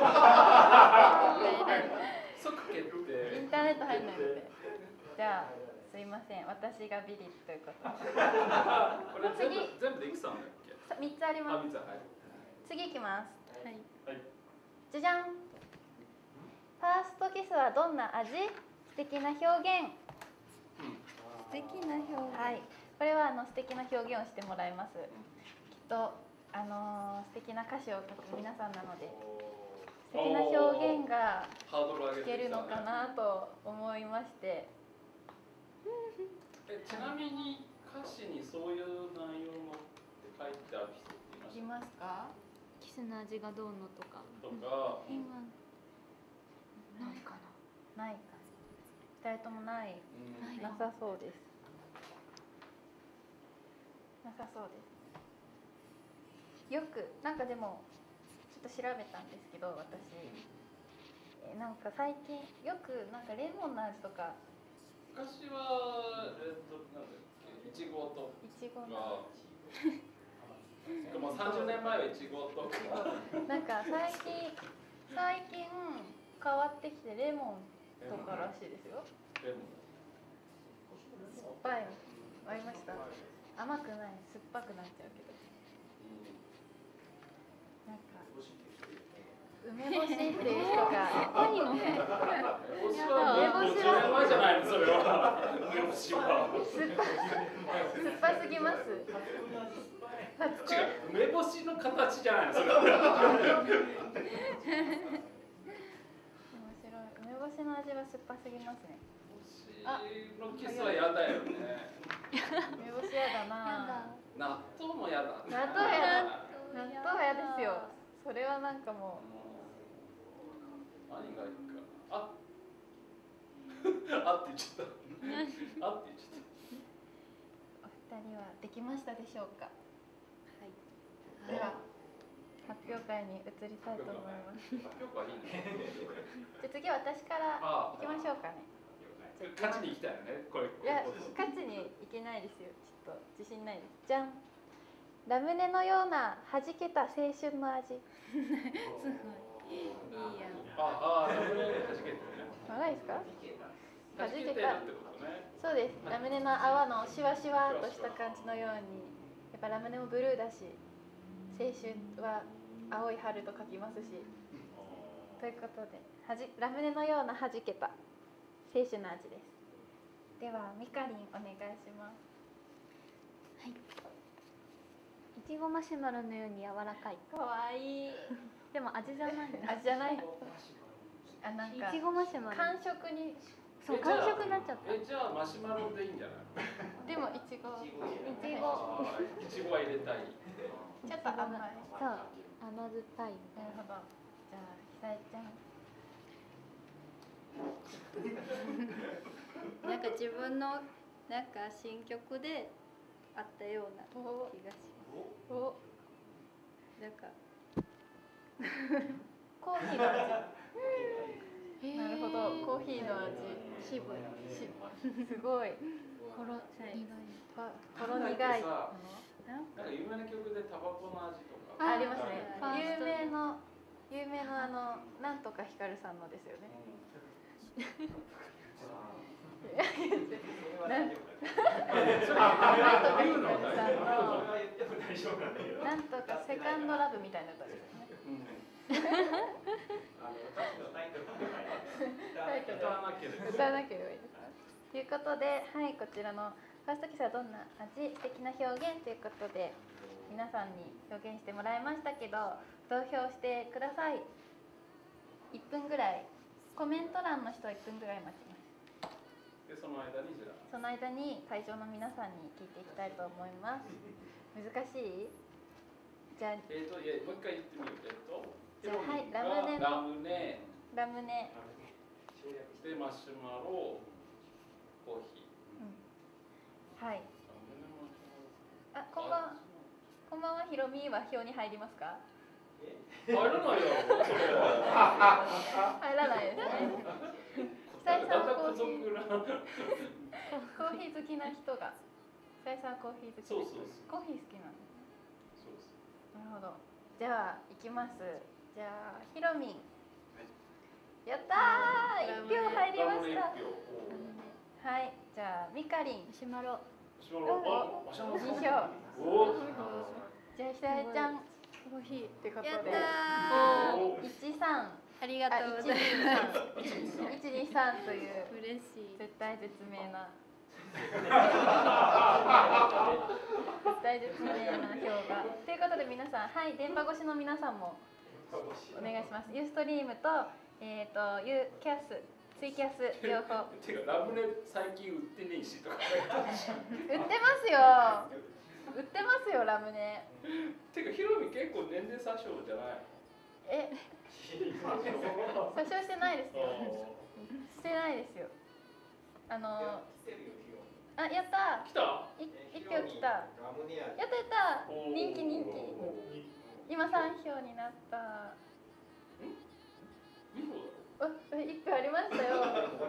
即決定。 インターネット入らないので。じゃあすいません、私がビリということで。 これ全部でいくつあるんだっけ ？3つあります。 3つ、はい、 次いきます。 はい。 じゃじゃん。ファーストキスはどんな味？素敵な表現。 素敵な表現。 はい。これは素敵な表現をしてもらいます。きっと素敵な歌詞を書く皆さんなので、素敵な表現が聞けるのかなと思いまして。 ちなみに歌詞にそういう内容のって書いてある人っていますか？ キスの味がどうのとか。 とか。 今ないかな。 ないか。2人ともない。なさそうです。なさそうです。よくなんかでもちょっと調べたんですけど、私なんか最近よくなんかレモンの味とか。 昔はなんだっけ、いちごとか。 いちごの。 もう30年前はいちごとか。 なんか最近変わってきてレモンとからしいですよ。 レモン。 酸っぱいの。ありました。甘くない、酸っぱくなっちゃうけど。なんか梅干しっていう人が。 梅干しは10年前じゃないのそれは。梅干しは。 酸っぱすぎます。 違う、梅干しの形じゃないのそれは。 面白い。梅干しの味は酸っぱすぎますね。 梅干しのキスは嫌だよね。 梅干し嫌だな。 納豆も嫌だ。 納豆嫌ですよ。それはなんかもう。 何がいいか。あって言っちゃった。あって言っちゃった。 お二人はできましたでしょうか。では発表会に移りたいと思います。 発表会いいね。 じゃあ次私から行きましょうかね。 勝ちに行きたいよね。これ。 いや勝ちに行けないですよ。ちょっと自信ないです。じゃん。ラムネのような弾けた青春の味。 すごい。いいやん。 ラムネ弾けてるね。 長いですか？ 弾けてるってことね。 そうです。ラムネの泡のシワシワとした感じのように、やっぱラムネもブルーだし。青春は青い春と書きますし、ということでラムネのような弾けた青春の味です。ではミカリンお願いします。 はい。 ちごマシュマロのように柔らかい。 かわいい。 でも味じゃないの。 味じゃない。あ、なんかいちごマシュマロ。 完食に。 そう、完食になっちゃった。 じゃあマシュマロでいいんじゃない？ でもいちご。 いちごは入れたい。 ちょっと甘い。 そう、甘酸っぱい。 なるほど。じゃあひさえちゃん。 なんか自分のなんか新曲であったような気がします。 お。 なんかコーヒーの味。なるほど、コーヒーの味。 渋い。 すごい。 ほろ苦い。 ほろ苦い。 なんか有名な曲でタバコの味とか。 ありますね。 ファースト有名のなんとかひかるさんのですよね。なんとかセカンドラブみたいな歌ですよね。歌わなければいいです。ということで、はい、こちらのファーストキスはどんな味、素敵な表現ということで皆さんに表現してもらいましたけど、投票してください。1分ぐらい、コメント欄の人は1分ぐらい待ちます。 でその間にじゃあ。 その間に会場の皆さんに聞いていきたいと思います。難しい？じゃあ、 もう一回言ってみよう。 じゃあ、はい、ラムネでマシュマロ、コーヒー。はい。あ、こんばんは。ひろみは票に入りますか？ 入らないよ。 入らないですね。久井さんコーヒー好きな人が。久井さんコーヒー好き。 そう。 コーヒー好きなんですね。 そうです。 なるほど。じゃあ行きます。じゃあひろみん。やったー。1票入りました。はい。じゃあみかりん。 マシュマロ。 2票。じゃあひさえちゃん。コーヒーってことで。 やったー。 13。 ありがとうございます。 123という嬉しい。 絶対絶命な票が。ということで皆さん、はい、電波越しの皆さんもお願いします。ユーストリームとユーキャスツイキャス両方。 てかラムネ最近売ってねえしとか。 売ってますよ。売ってますよラムネ。 てかヒロミ結構年齢詐称じゃない？ 詐称してないですよ。してないですよ。あ、やった。 来た。 1票来た。やった。人気。今3票になった。1票ありましたよ。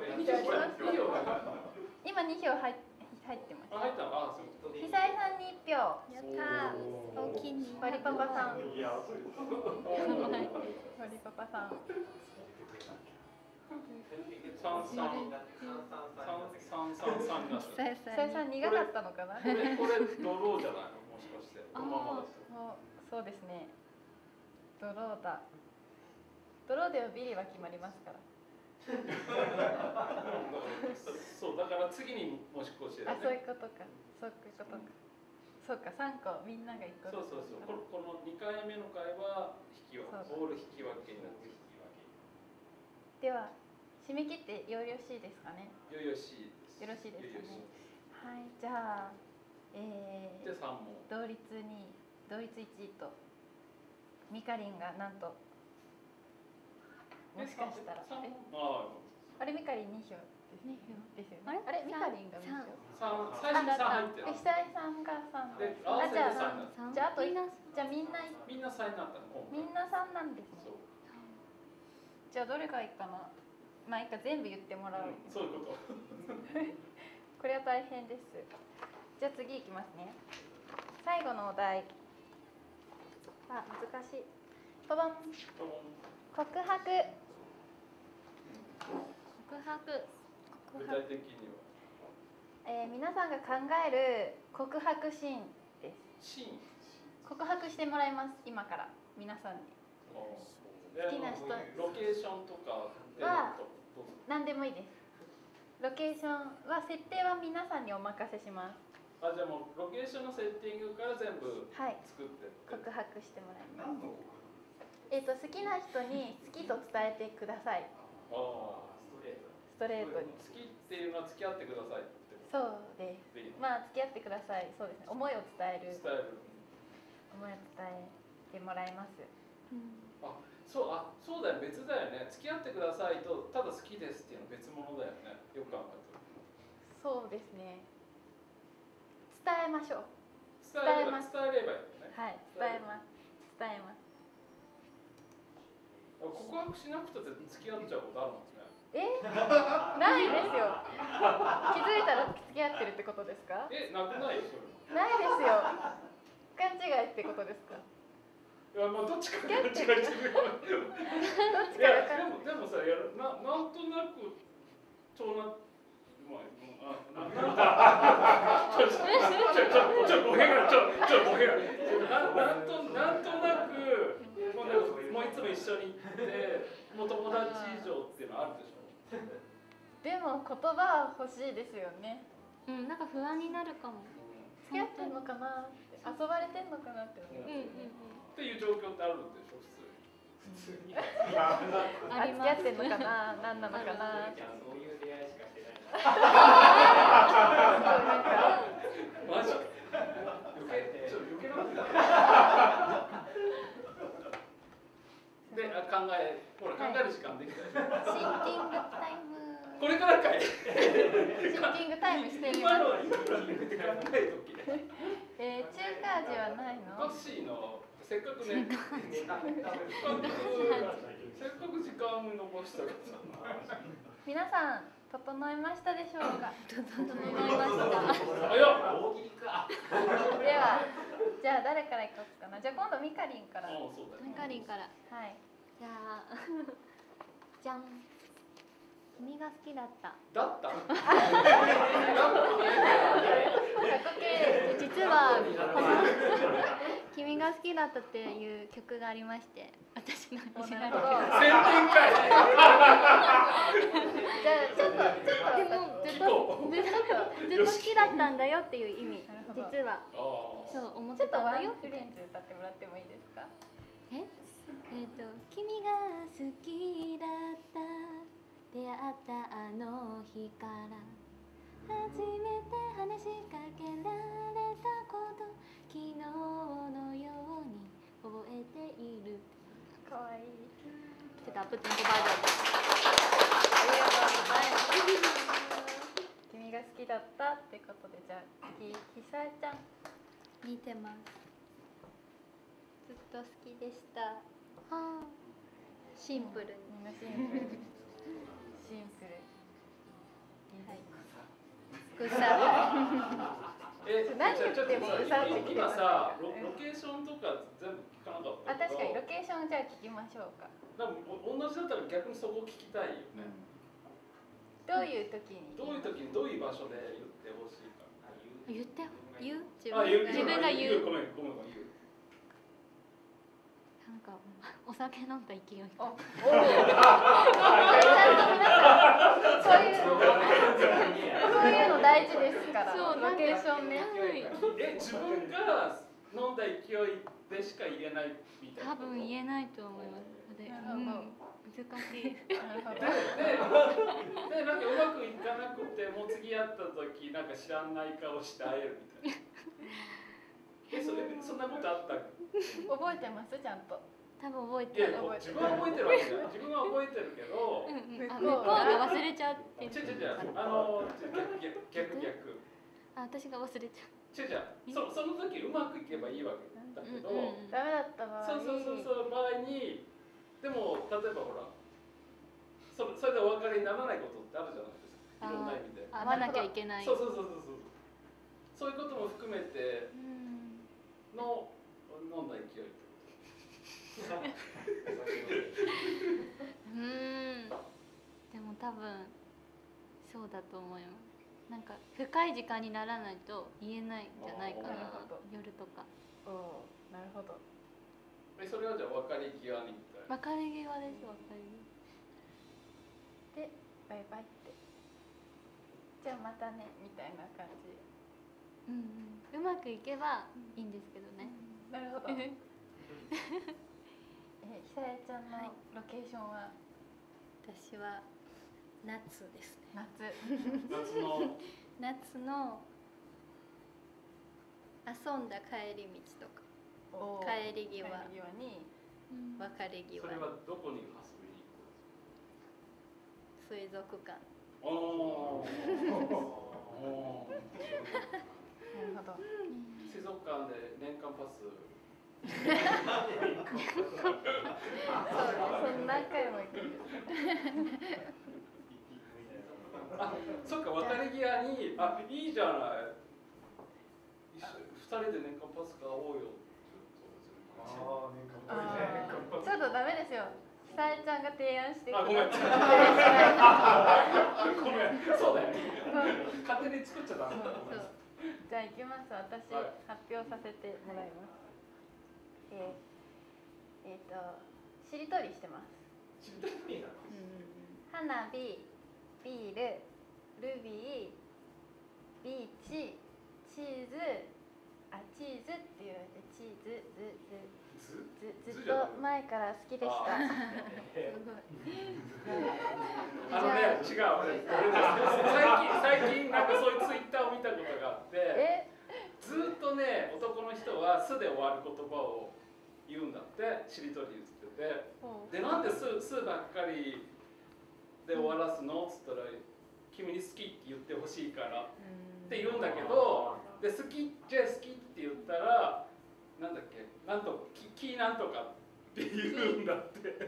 今2票入ってます。 入ったの？あ、そう。 久井さんに1票。 やったー。お気に。 バリパパさん。バリパパさん。久井さん苦かったのかな。 これドローじゃないの？もしかして。このままだと。 そうですね。ドローだ。ドローではビリは決まりますから。 そうだから次にもし越して、ね。 あ、そういうことか。そうか、3個みんなが1個。 そう。この2回目の回は引き分け、オール引き分けになって。 では締め切ってよろしいですかね。 よろしいですかね。 はい、じゃあ、 じゃあ3問。 同率1位とミカリンがなんともしかしたらあれミカリン2票ですよね。あれミカリンが2票。 最初に3入ってる。 久井さんが3で。じゃあみんな 3になったの。 みんな3なんですね。じゃあどれがいいかな。まあいいか、全部言ってもらう。 そういうこと。 これは大変です。じゃあ次いきますね。最後のお題。あ、難しい。パパン。告白。 具体的には。皆さんが考える告白シーンです。告白してもらいます。今から皆さんに。好きな人。 ロケーションとかは何でもいいです。ロケーションは設定は皆さんにお任せします。 あ、じゃあもうロケーションのセッティングから全部はい作ってって、 告白してもらいます。 何の好きな人に好きと伝えてください。 ああ、 ストレートに。 好きっていうのは付き合ってくださいってそうです。 でいいの？ まあ付き合ってください。そうですね。思いを伝える。 伝える。 思いを伝えてもらいます。 そうだよ、別だよね。付き合ってくださいとただ好きですっていうのは別物だよね。よく考えてる。 そうですね。伝えましょう。 伝えればいいよね。 はい、伝えます。伝えます。 告白しなくたって付き合っちゃうことあるもんね。 ないですよ。気づいたら付き合ってるってことですか？ なくないよそれ。 ないですよ。勘違いってことですか？ いや、まあどっちか勘違いしてるよ。 どっちかがでもさ、なんとなくそうな語弊がなんとなくもういつも一緒にいてもう友達以上っていうのあるでしょ。 でも言葉は欲しいですよね。 なんか不安になるかも。 付き合ってんのかなって、遊ばれてんのかなって思う。 っていう状況ってあるんでしょ、普通に。 付き合ってんのかな、何なのかな。 そういう出会いしかしてない。 マジ？余計なこと言で、ほら考える時間できたでしょ。 シンキングタイム。 これからかい。 シンキングタイムしてみます。 今のは考えとき。 中華味はないの？ コッシーのせっかくね、せっかく時間を残したからさ。 皆さん整いましたでしょうか？ 整いました。 大喜利か。 では、じゃあ誰からいこうかな。じゃあ今度ミカリンから。 ミカリンから。 はい。 じゃあじゃん。君が好きだった。 だった。 実は君が好きだったっていう曲がありまして、私のオリジナル曲。 宣伝会。 じゃあちょっとでもずっと好きだったんだよっていう意味。実はそう思ってたんだよ。 フレンズ歌ってもらってもいいですか？ 君が好きだった出会ったあの日から初めて話しかけられたこと昨日のように覚えている。 かわいい。 ちょっとアップテンポバージョン。 ありがとうございます。君が好きだったってことで、じゃあ次ひさえちゃん。 見てます。ずっと好きでした。シンプルに。 みんなシンプル。シンプル。はい。 ぐさ。 何言ってもうさってきてます。 今さ、ロケーションとか全部聞かなかったけど。 確かにロケーションじゃあ聞きましょうか。 同じだったら逆にそこ聞きたいよね。 どういう時にどういう場所で言ってほしいか。 言う自分が言う。 ごめん。 なんかお酒飲んだ勢い。 ちゃんと皆さんそういうの大事ですから。ロケーションね。 自分が飲んだ勢いでしか言えないみたいな。 多分言えないと思います。難しい。 でなんかうまくいかなくてもう次会った時なんか知らない顔して会えるみたいな。そんなことあった？ 覚えてますちゃんと。 多分覚えてる。 自分は覚えてるわけじゃない。自分は覚えてるけど。 向こうが忘れちゃって。 逆。 私が忘れちゃう。 その時うまくいけばいいわけだけど。 ダメだった場合。 そう場合に。でも例えばほらそれでお別れにならないことってあるじゃないですか。いろんな意味で会わなきゃいけない。 そういうことも含めての飲んだ勢いってでも多分そうだと思います。なんか深い時間にならないと言えないんじゃないかな。夜とか。 なるほど。 それはじゃあ別れ際にみたいな。 別れ際です。 でバイバイって。じゃあまたねみたいな感じ。 うまくいけばいいんですけどね。 なるほど。ひさやちゃんのロケーションは、 私は夏ですね。 夏の遊んだ帰り道とか、帰り際に、 別れ際に。 それはどこに遊びに行く？ 水族館。 おお。 なるほど。 水族館で年間パス。 そうね、そん何回も行くんです。 あ、そっか、別れ際に、あ、いいじゃない。2人で年間パス買おうよ。 ちょっとダメですよ。ひさえちゃんが提案してくあ、ごめん。ごめん、そうだよ。勝手に作っちゃダメだ。 じゃあ行きます。私、発表させてもらいます。しりとりしてます。 しりとりなの？ 花火、ビール、ルビー、ビーチ、チーズ、チーズって言われて、チーズ、ずっと前から好きでした。 あのね、違う。最近なんかそういうツイッターを見たことがあって、ずっとね、男の人は「す」で終わる言葉を言うんだって、しりとり言ってて、で、なんで「す」ばっかりで終わらすのっつったら「君に好きって言ってほしいから」って言うんだけど、で、好きって言ったらなんだっけ、なんとキーなんとかって言うんだって。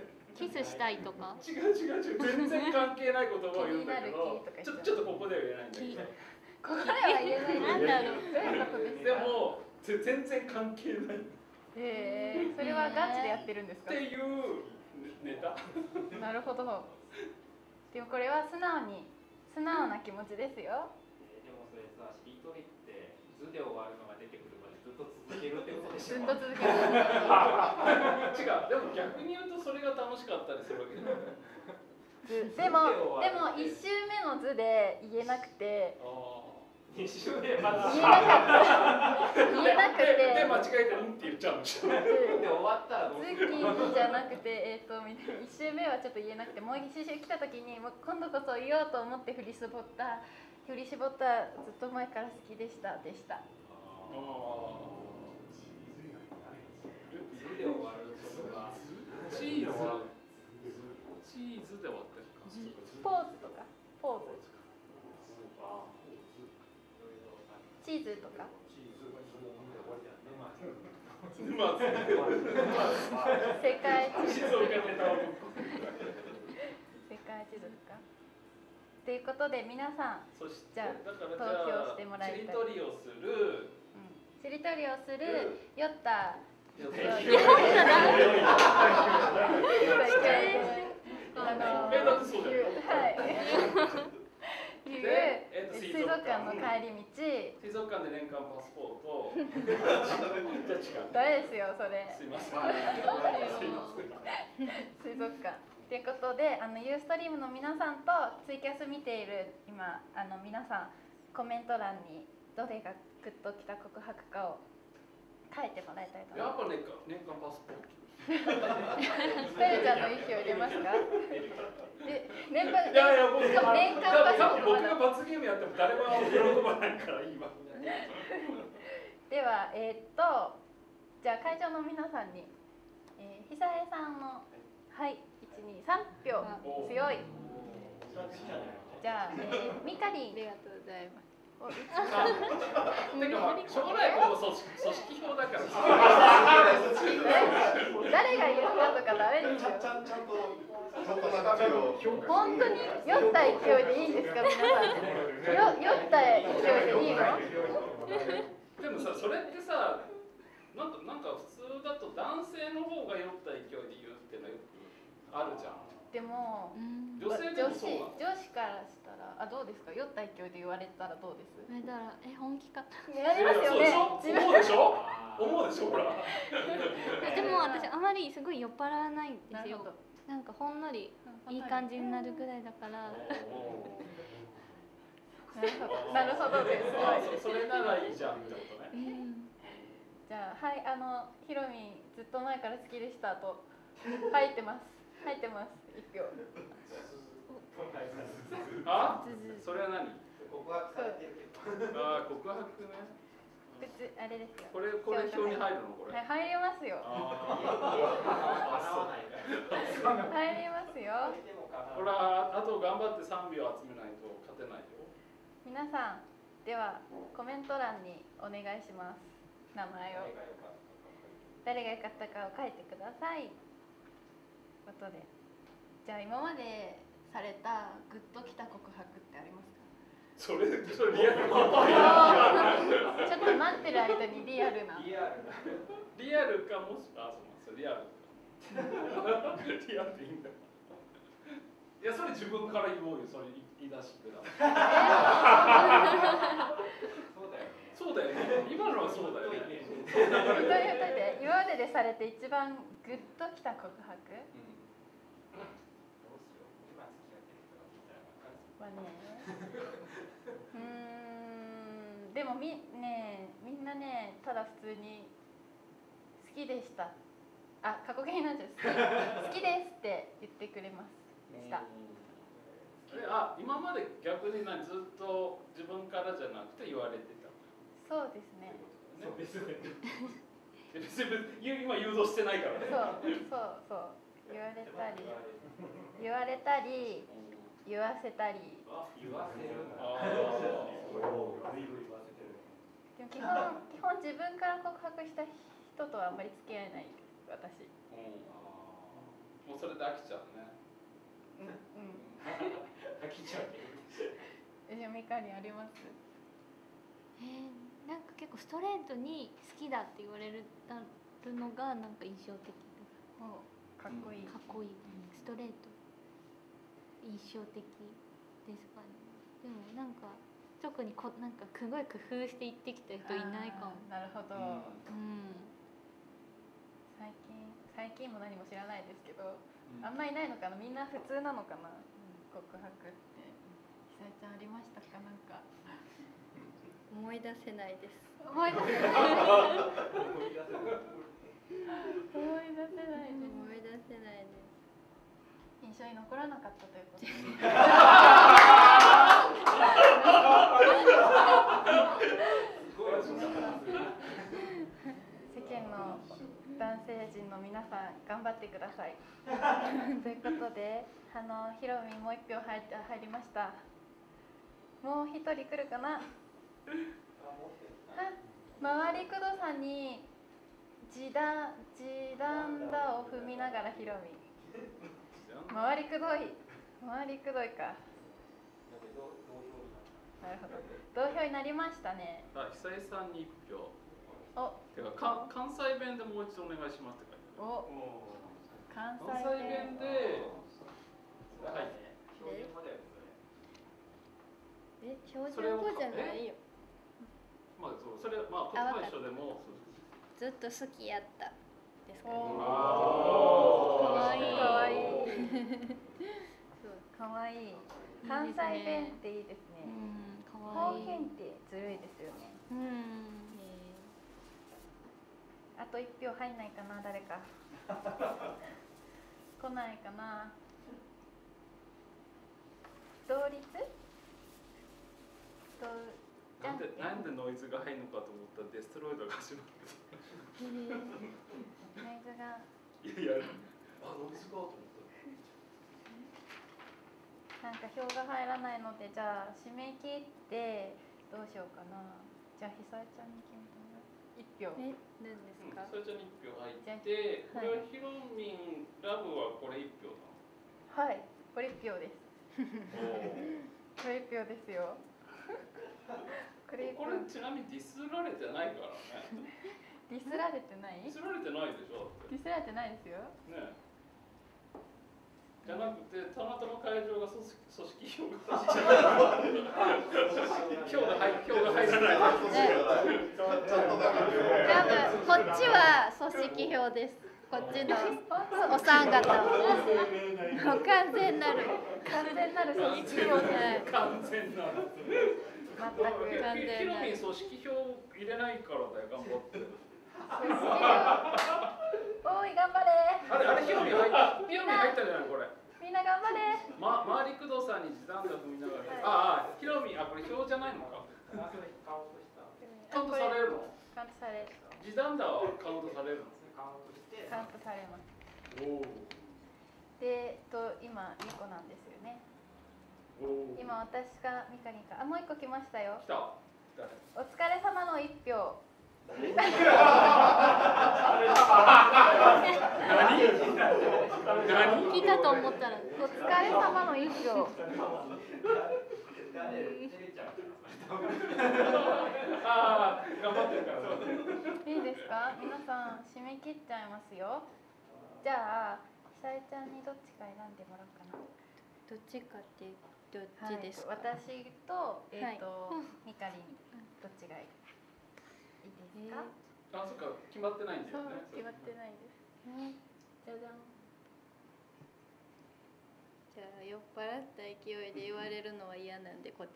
キスしたいとか。 違う、全然関係ない言葉を言うんだけど、ちょっとここでは言えないんだけど。 ここでは言えない。 なんだろう。 でも全然関係ない。 それはガチでやってるんですか？ っていうネタ。 なるほど。でもこれは素直な気持ちですよ。 でもそれさ、しりとりって図で終わるのが出てくるまでずっと続けるってことでしょ。 ずっと続ける。 違う、でも逆に言うとそれが楽しかったりするわけじゃない。 でも1周目の図で言えなくて。 2周目まだ言えなくてで間違えて「ん」って言っちゃうんでしょ。 で終わったらどうするの？ じゃなくてみたいな、1周目はちょっと言えなくて、もう1周来た時にもう今度こそ言おうと思って振り絞ったずっと前から好きでしたでした。 図で終わることがチーズで終わってるか。 ポーズとかチーズとか。世界地図とか。ということで皆さん、じゃあ投票してもらいたい。 しりとりをする酔った水族館の帰り道。 水族館で年間パスポート。じゃ違う。 ダメですよそれ。 すいません。 水族館。ということで、ユーストリームの皆さんとツイキャス見ている今皆さんコメント欄にどれがグッときた告白かを書いてもらいたいと思います。 やっぱ年間パスポート。 ひかるちゃんの意思を入れますか？で、年間パスポート。 僕が罰ゲームやっても誰も喜ばないからいいわ。 ではじゃあ会場の皆さんにひさえさんのはい123票強い。じゃあみかりん。ありがとうございます。 てかしょうがないここ組織票だから。 誰が言ったとかダメですよ。本当に酔った勢いでいいんですか皆さん。酔った勢いでいいの？ でもさ、それってさ、なんか普通だと男性の方が酔った勢いで言うっていうのはよくあるじゃん。 でも女性でもそうなの？ 女子からしたらどうですか？酔った勢いで言われたらどうです？ だから本気か。 やりますよね。 思うでしょほら。 でも私あまりすごい酔っ払わないんですよ。なんかほんのりいい感じになるぐらいだから。 なるほどです。 あ、それならいいじゃんってことね。 じゃあ、はい、ひろみんずっと前から好きでしたと入ってます。入ってます。1票。 あ、それは何？ 告白されてるけど。 あ、告白ね。 別あれですよ。 これ表に入るのこれ。 はい、入りますよ。 叶わないから。 入りますよ。 ほら、あと頑張って3秒集めないと勝てないよ。 皆さん、ではコメント欄にお願いします。名前を。誰が良かったかを書いてください。ということで、じゃあ今までされたグッときた告白ってありますか？ それリアル。 ちょっと待ってる間にリアルな。 リアルかもしそうリアル。リアルでいいんだ。いや、それ自分から言おうよ。それ言い出してください。そうだよね。今のはそうだよね。 今まででされて一番グッときた告白はね。でもみんなね、ただ普通に好きでした。あ、過去形になっちゃう。好きですって言ってくれます。した。 あ、今まで逆にずっと自分からじゃなくて言われてた。 そうですね。 別に今誘導してないからね。 そう言われたり言わせたり。 言わせる。 でも基本自分から告白した人とはあんまり付き合えない私。 もうそれで飽きちゃうね。 飽きちゃう。 ミカにあります？ なんか結構ストレートに好きだって言われるのがなんか印象的です。 かっこいい。 かっこいい。ストレート。印象的ですかね。でもなんか特になんかすごい工夫して言ってきた人いないかも。 なるほど。最近も何も知らないですけど、あんまりいないのかな。みんな普通なのかな。告白って。久江ちゃんありましたか？なんか。 思い出せないです。 思い出せない。印象に残らなかったということで。世間の男性陣の皆さん頑張ってください。ということで、ひろみんもう1票入りました。もう1人来るかな。回りくどさに時短だを踏みながらひろみ。回りくどいか。なるほど。同票になりましたね。 久江さんに1票。てか関西弁でもう一度お願いしますって書いてある。 関西弁で。はい。 標準語じゃないよ。 それ言葉一緒でもずっと好きやったですかね。 かわいい。関西弁っていいですね。方言ってずるいですよね。あと1票入んないかな、誰か。来ないかな。同率？ なんでノイズが入るのかと思ったらデストロイドが始まる。 ノイズが。 ノイズかと思った。 なんか票が入らないので、じゃあ締め切ってどうしようかな。じゃあ久江ちゃんに決めてもらう。1票。 何ですか？ 久江ちゃんに1票入って、これはひろみんラブはこれ1票なの？ はい、これ1票です。これ1票ですよ。 これちなみにディスられてないからね。 ディスられてない？ ディスられてないでしょ。 ディスられてないですよ。 ね。じゃなくて、たまたま会場が組織票が入らない。 多分こっちは組織票です。 こっちのお三方は完全なる組織票で完全なる。 全く完全なヒロミン組織票入れないからだよ、頑張って。 おい頑張れ。 あれヒロミン入ったじゃないこれ。 みんな頑張れ。 マーリクドさんに時短だと見ながら。ヒロミンこれ票じゃないのか。カウントされるの？ カウントされる。 時短だはカウントされるの？ カウントされます。 おお。 で今2個なんですよね。今私かミカリンかもう1個来ましたよ。 来た。 お疲れ様の1票。 何？ 来たと思ったらお疲れ様の1票。 頑張ってるから。 いいですか？皆さん締め切っちゃいますよ。じゃあ久江ちゃんにどっちか選んでもらおうかな。 どっちかってどっちですか？ 私とミカリンどっちがいいですか？ あ、そっか、決まってないんだよね。 決まってないです。じゃじゃん。 じゃあ酔っ払った勢いで言われるのは嫌なんでこっち。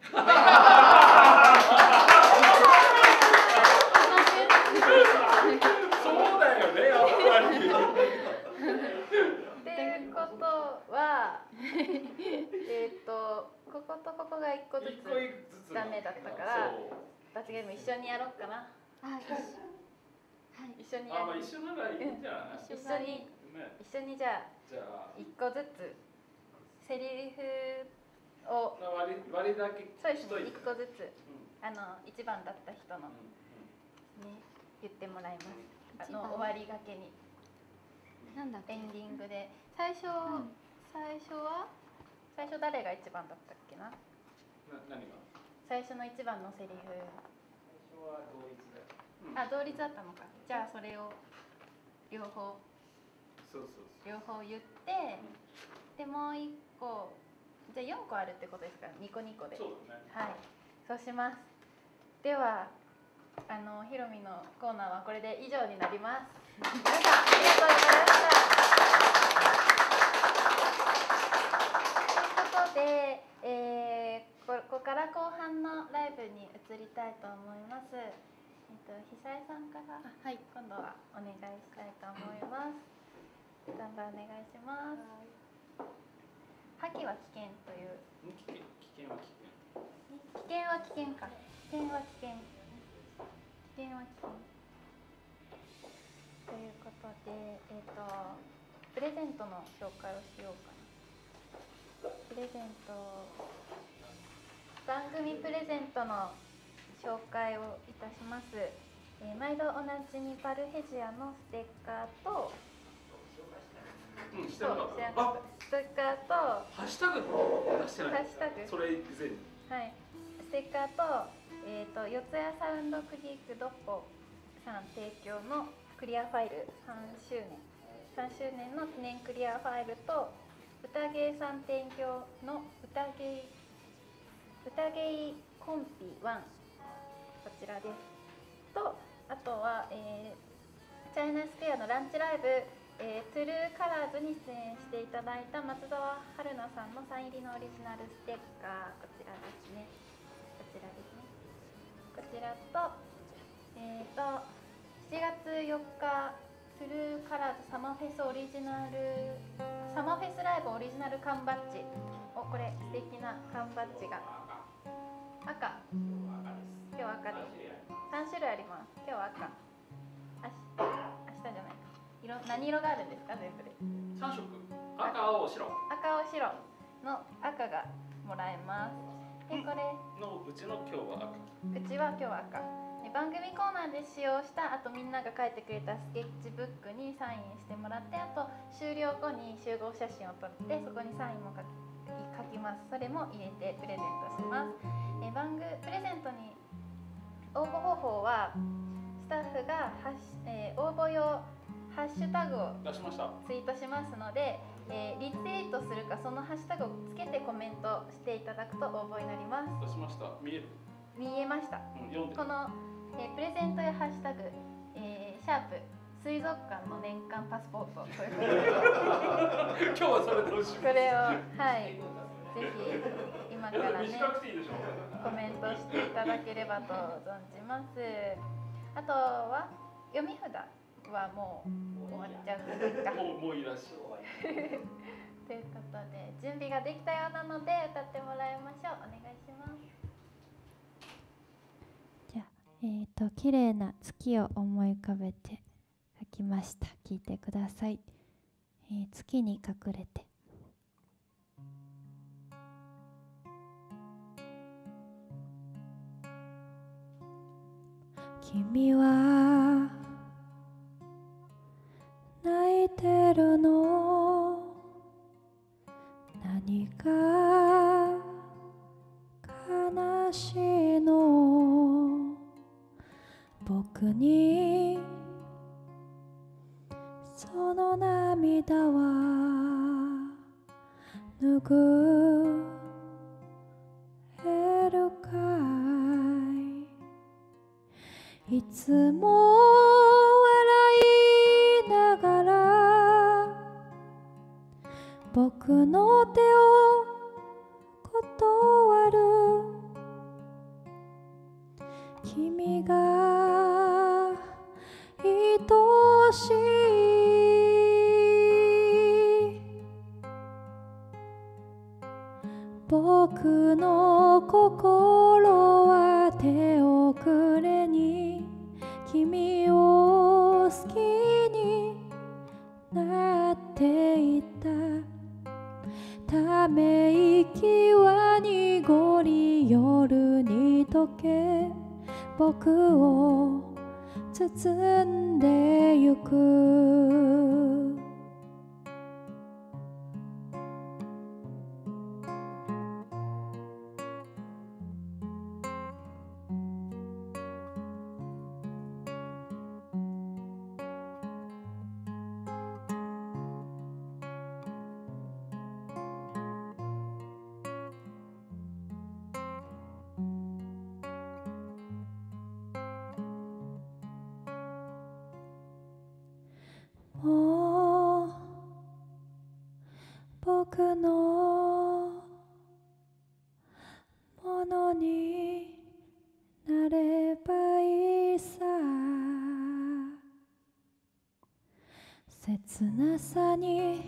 そうだよね、やっぱり。 っていうことは、こことここが1個ずつダメだったから罰ゲーム一緒にやろうかな。一緒にやる。 一緒ならいいんじゃない？ 一緒にじゃあ1個ずつセリフを割りだけそうですね、1個ずつ1番だった人のね言ってもらいます。終わりがけになんだっけ？ エンディングで最初誰が1番だったっけな？ 何が？ 最初の1番のセリフ。 最初は同一だよ。 同率だったのか。じゃあそれを両方言って、でもう1個じゃあ4個あるってことですから2個2個で。 そうだね。 はい、そうします。ではヒロミのコーナーはこれで以上になります。皆さんありがとうございました。ということで、ここから後半のライブに移りたいと思います。久江さんから今度はお願いしたいと思います。スタンバイお願いします。覇気は危険という。 危険は危険。 危険は危険か。危険は危険。危険は危険。ということで、プレゼントの紹介をしようかな。プレゼント、番組プレゼントの紹介をいたします。毎度おなじみパルヘジアのステッカーと、ステッカーとハッシュタグ出してない。 ハッシュタグそれ以前に。はい。 ステッカーと四谷サウンドクリークドッポさん提供のクリアファイル3周年の記念クリアファイルと歌芸さん提供の歌芸コンピ1こちらですと、あとは、チャイナスクエアのランチライブ、トゥルーカラーズに出演していただいた松澤春菜さんのサイン入りのオリジナルステッカー、こちらですね。こちらと、7月4日トゥルーカラーズサマーフェスライブオリジナル缶バッジを、これ素敵な缶バッジが赤、今日は赤です。3種類あります。今日は赤、明日じゃないか、何色があるんですか？全部で 3色、赤、青、白の赤がもらえます。でこれのうちの今日は赤、 うちは今日は赤。番組コーナーで使用したあとみんなが書いてくれたスケッチブックにサインしてもらって、あと終了後に集合写真を撮ってそこにサインも書きます。それも入れてプレゼントします。プレゼントに応募方法はスタッフが応募用ハッシュタグをツイートしますので、リツイートするかそのハッシュタグをつけてコメントしていただくと応募になります。 出しました。見えました。 読んでこのプレゼントやハッシュタグ、シャープ水族館の年間パスポートということで今日はそれ楽しみ。 これをはいぜひ今からね短くていいでしょ。 コメントしていただければと存じます。あとは読み札はもう終わっちゃうんですか。 もういらっしゃということで準備ができたようなので歌ってもらいましょう。お願いします。じゃあ綺麗な月を思い浮かべて書きました。聞いてください。月に隠れて。君は泣いてるの？何か悲しいの？僕にその涙は拭えるかい？いつも笑いながら僕の手を断る。君が愛しい。僕の心は手遅れに君を好きになっていた。ため息は濁り夜に溶け僕を包んでゆく。もう僕のものになればいいさ。切なさに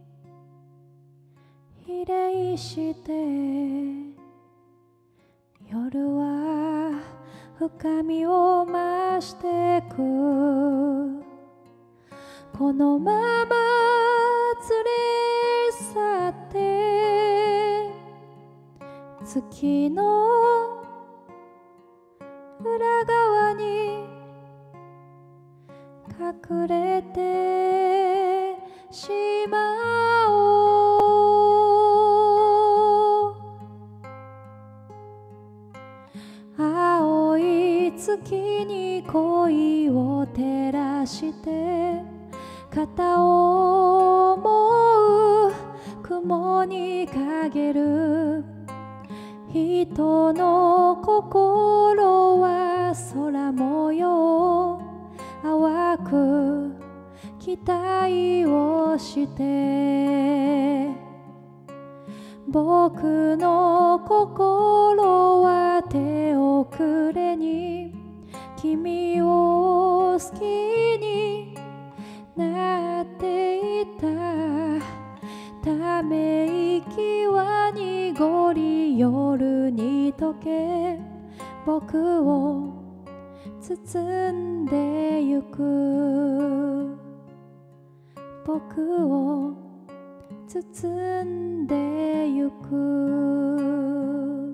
比例して夜は深みを増してく。このまま連れ去って月の裏側に隠れてしまおう。青い月に恋を照らして片思う雲に陰る。人の心は空模様淡く期待をして僕の心は手遅れに君を好きになっていた。ため息は濁り夜に溶け僕を包んでゆく。僕を包んでゆく。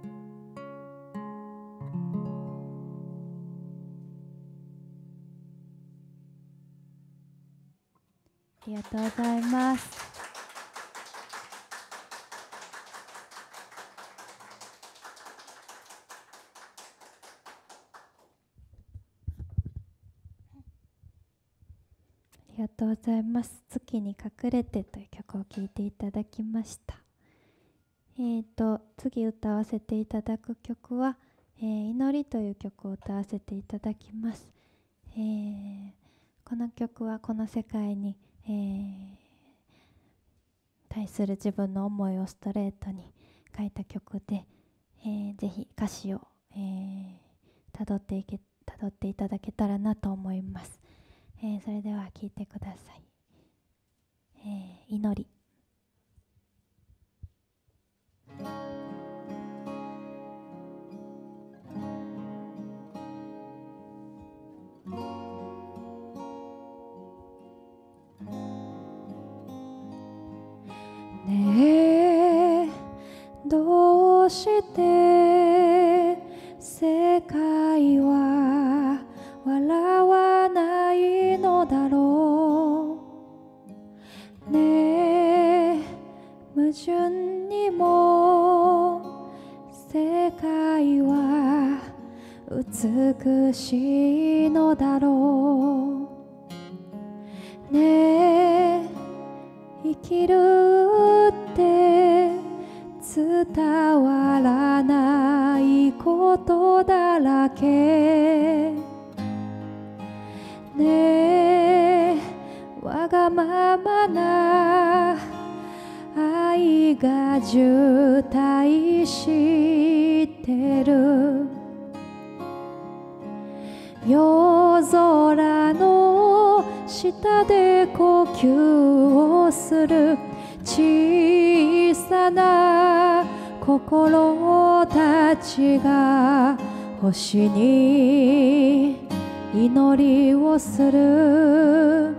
ありがとうございます。ありがとうございます。月に隠れてという曲を聴いていただきました。次歌わせていただく曲は、祈りという曲を歌わせていただきます。 この曲はこの世界に、対する自分の思いをストレートに書いた曲で、ぜひ歌詞を、たどっていただけたらなと思います。それでは聴いてください。祈り。ねえ、どうして世界は笑わないのだろう。ねえ、矛盾にも世界は美しいのだろう。ねえ、生きるって伝わらないことだらけ。ねえ、わがままな愛が渋滞してる。夜空の下で呼吸をする小さな心たちが星に祈りをする。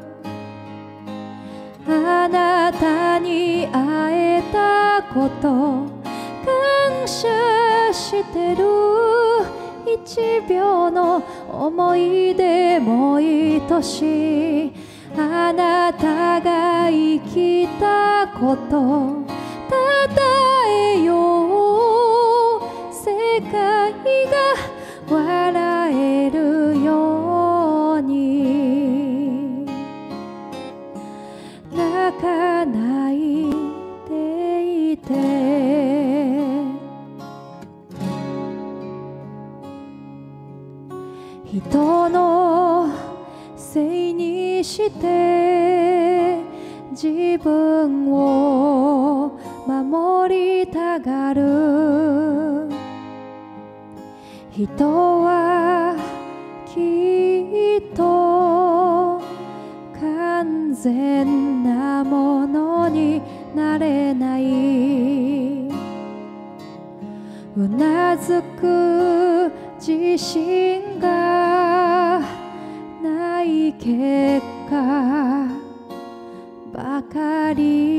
あなたに会えたこと感謝してる。一秒の思い出も愛しい。あなたが生きたことたたえよう。世界が笑えるように泣かないでいて。人のせいにして自分を守りたがる。人はきっと完全なものになれない。うなずく自信がない結果ばか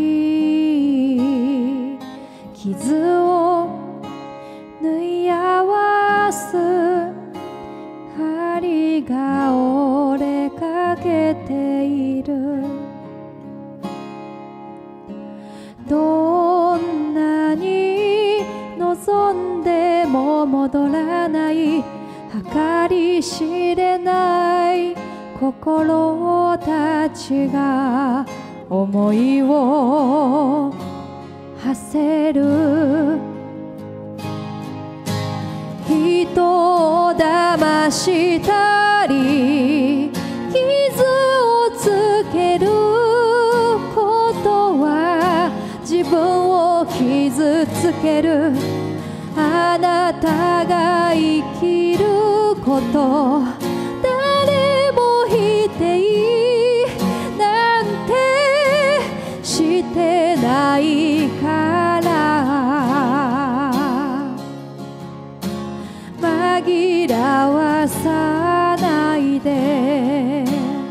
り。傷を縫い合わす針が折れかけている。どんなに望んでも戻らない計り知れない心たちが思いを馳せる。人を騙したり傷をつけることは自分を傷つける。あなたが生きること誰も否定なんてしてないから紛らわさないで。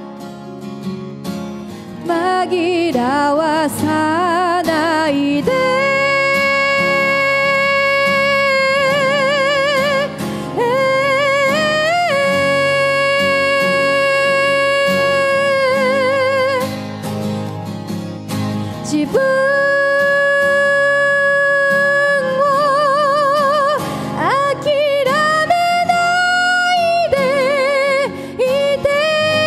紛らわさないで。自分を諦めないでいて。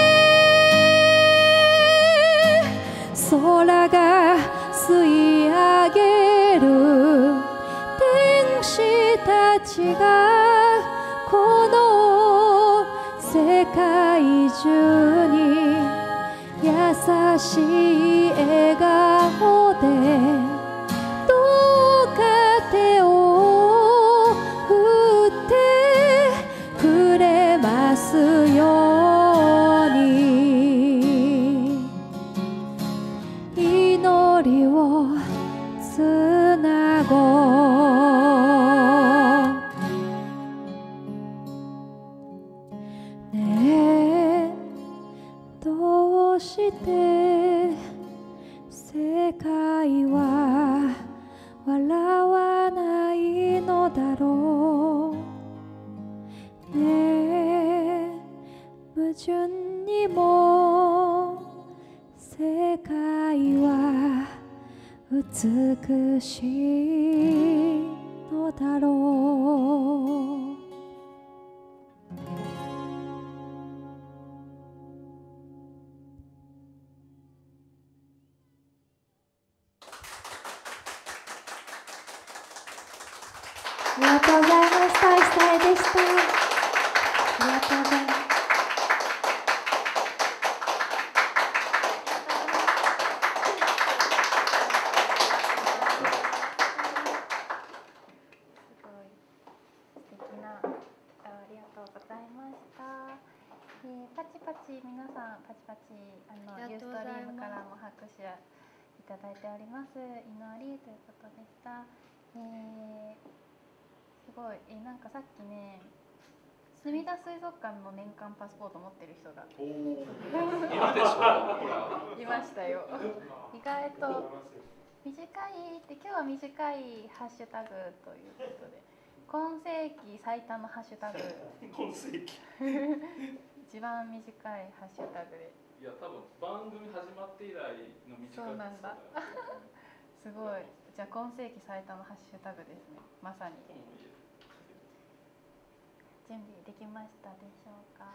空が吸い上げる天使たちがこの世界中にしい笑顔でどうか手を振ってくれますように祈りをつなごうどうして世界は笑わないのだろうねえ矛盾にも世界は美しいのだろうありがとうございました。石田でした。ありがとうございます。 すごい素敵なありがとうございました。パチパチ皆さんパチパチユーストリームからも拍手いただいております。祈りということでした。すごいなんかさっきねすみだ水族館の年間パスポート持ってる人がいるでしょほらいましたよ。意外と短いって今日は短いハッシュタグということで今世紀最多のハッシュタグ今世紀一番短いハッシュタグでいや多分番組始まって以来の短いそうなんだすごいじゃあ今世紀最多のハッシュタグですねまさに準備できましたでしょうか。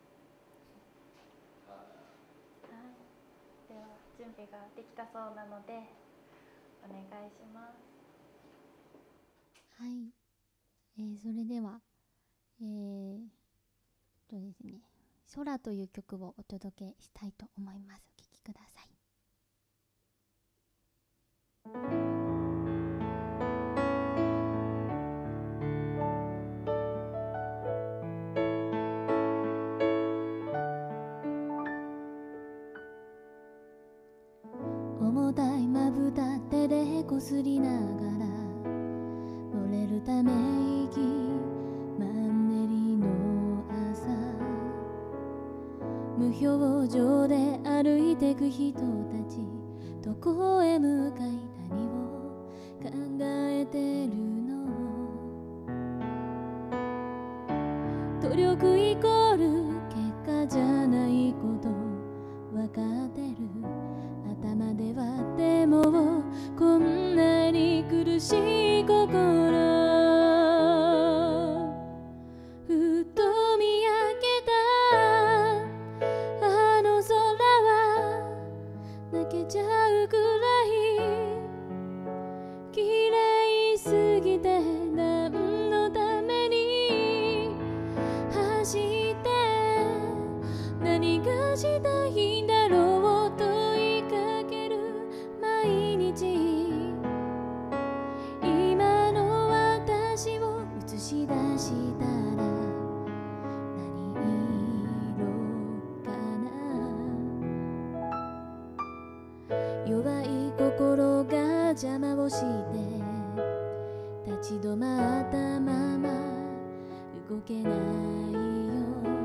はい、では準備ができたそうなのでお願いします。 はい、それではですね、空という曲をお届けしたいと思います。お聴きください。重たいまぶた手でこすりながら漏れるため息マンネリの朝無表情で歩いてく人たちどこへ向かい何を考えてるの努力イコール結果じゃないことわかってる頭ではでもこんなに苦しい心ふと見上げたあの空は泣けちゃうくらい綺麗すぎて何のために走って何がしたいんだろうと問いかける毎日今の私を映し出したら何色かな弱い心が邪魔をして立ち止まったまま動けないよ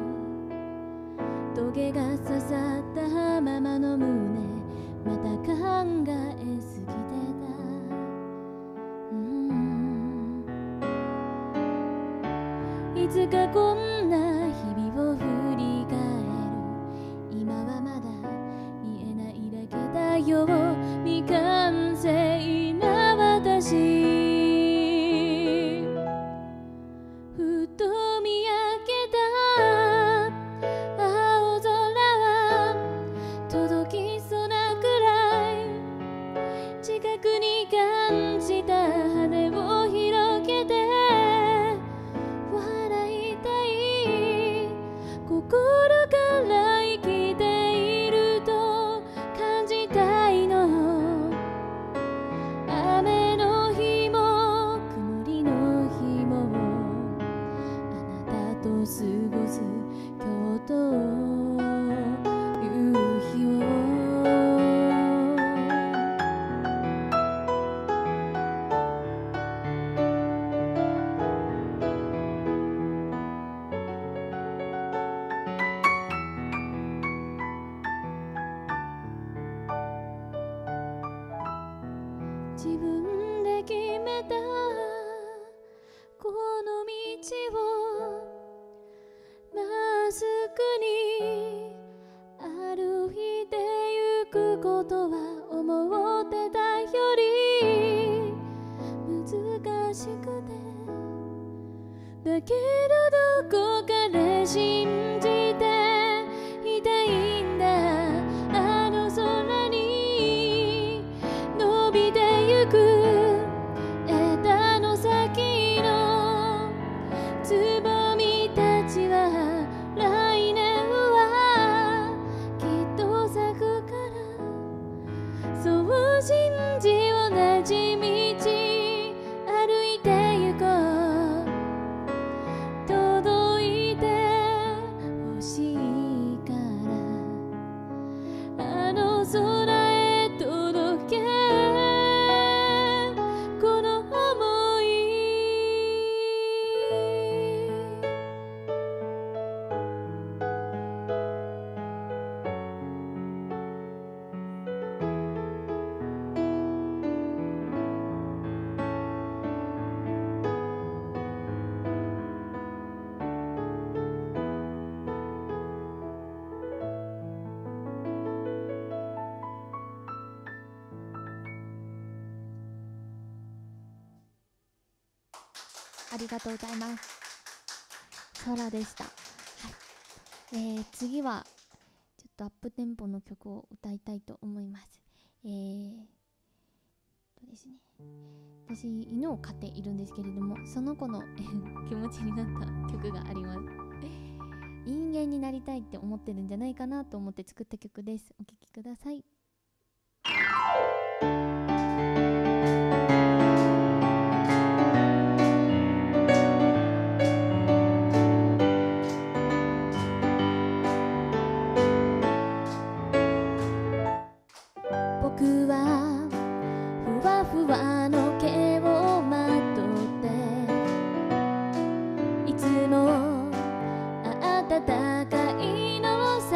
トゲが刺さったままの胸また考えすぎてた、いつかこんな日々を振り返る今はまだ見えないだけだよ未完成な私ふと見上げた青空は届きそうなくらい近くに感じた羽を広げて笑いたいたこの道をまっすぐに歩いてゆくことは思ってたより難しくて、だけどどこかで信じていたいんだ。あの空に伸びてゆく枝の先のつぼみたちは来年はきっと咲くから、そう信じ同じ道歩いてゆこう。届いてほしいからあの空へ届けこの想い。 ありがとうございます。空でした。はい。次はちょっとアップテンポの曲を歌いたいと思います。ですね。私犬を飼っているんですけれども、その子の気持ちになった曲があります。人間になりたいって思ってるんじゃないかなと思って作った曲です。お聴きください。 僕はふわふわの毛をまとっていつも暖かいのさ。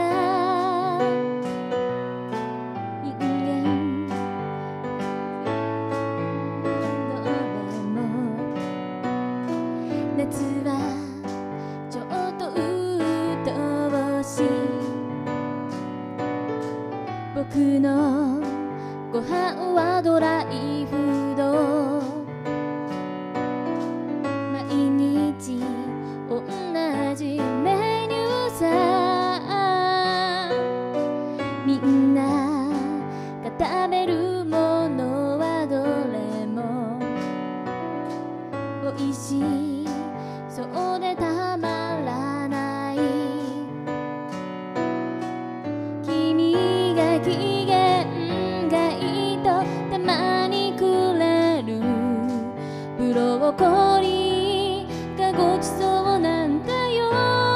人間どれも夏はちょっと鬱陶しい。僕のご飯はドライフード、毎日同じメニューさ。みんなが食べるものはどれもおいしいそうでたまらない。君が機嫌がいいとたまにくれるブロッコリーがごちそうなんだよ。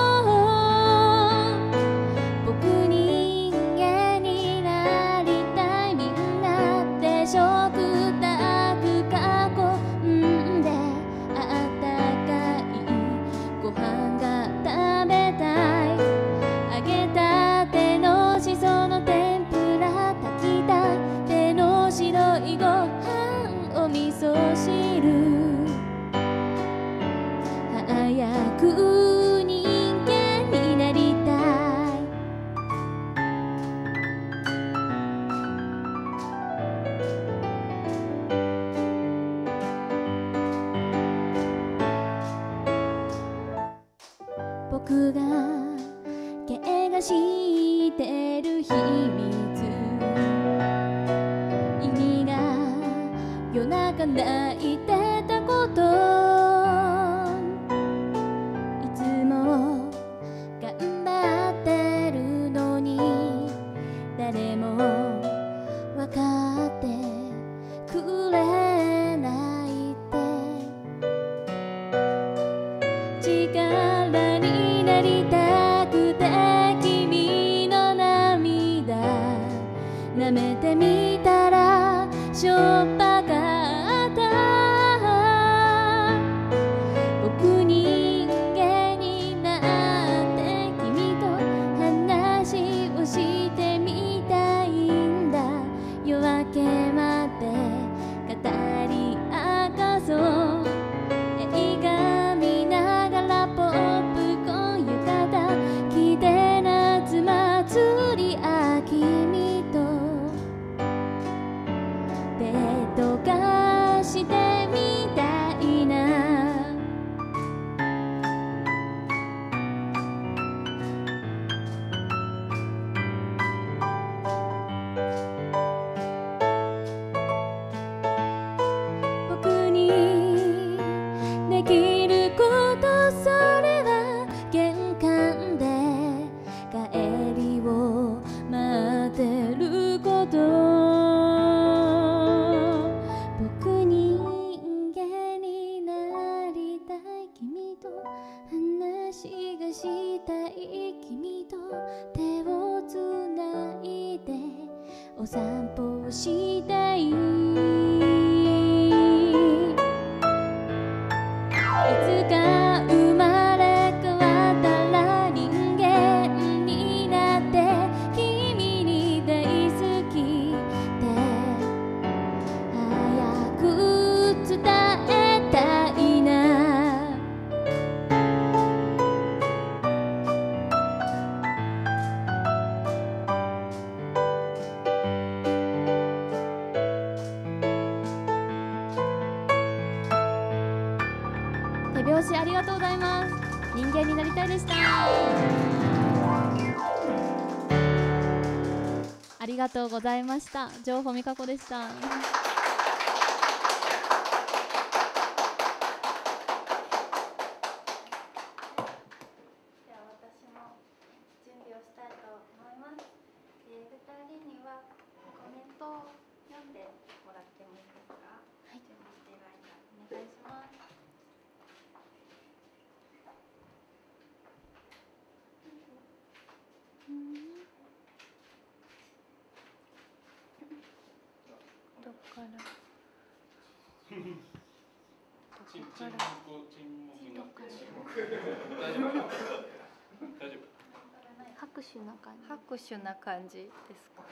僕人間になりたい。みんなで食卓囲んであったかいご飯が食べたい。揚げたてのしその天ぷら、炊きたての白いご飯、お味噌汁。早く人間になりたい。僕が怪我してる秘密、君が夜中泣いてたこと、いつも頑張ってるのに誰も分かってくれないって力になりたくて君の涙舐めてみたらしょっぱかった。僕人間になって君と話をしてみたいんだ。夜明けまで語り明かそお散歩したい。いつか生まれ変わったら人間になって君に大好きって早く伝えたいな。手拍子ありがとうございます。人間になりたいでした。ありがとうございました。情報美香子でした。 では私も準備をしたいと思います。2人にはコメントを読んでもらってもいいですか？はい、準備している間お願いします。 どっから沈黙になって大丈夫大丈夫。 拍手な感じ。 拍手な感じですか？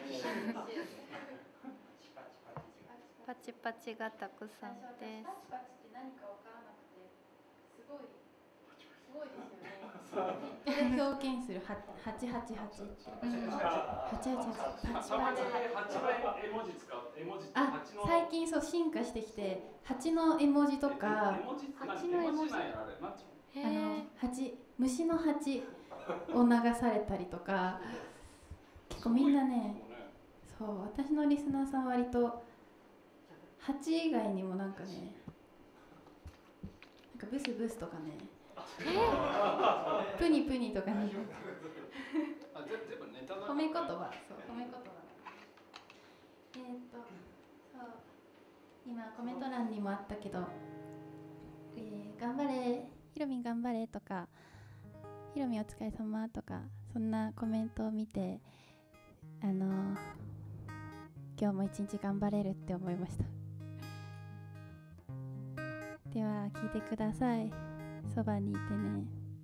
パチパチがたくさんです。 パチパチって何か分からなくてすごいですよね。 表現する888ってたまに8の絵文字使う。絵文字ってあ、最近そう進化してきて8の絵文字とか 8の絵文字なんやあれ。 虫の8を流されたりとか結構みんなね、そう私のリスナーさん割と8以外にもなんかね、なんかブスブスとかね、プニプニとかね、褒め言葉、そう褒め言葉。そう今コメント欄にもあったけど、頑張れひろみん頑張れとか、ひろみお疲れ様とか、そんなコメントを見て今日も一日頑張れるって思いました。では聞いてください。そばにいてね。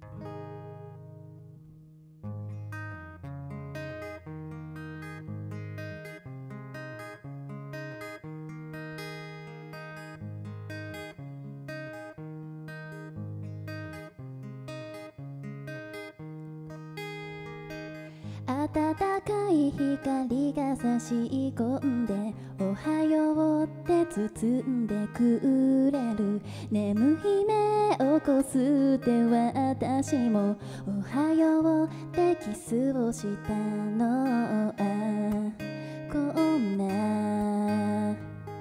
暖かい光が差し込んでおはようって包んでくれる。眠い目をこすって私もおはようってキスをしたの。こんな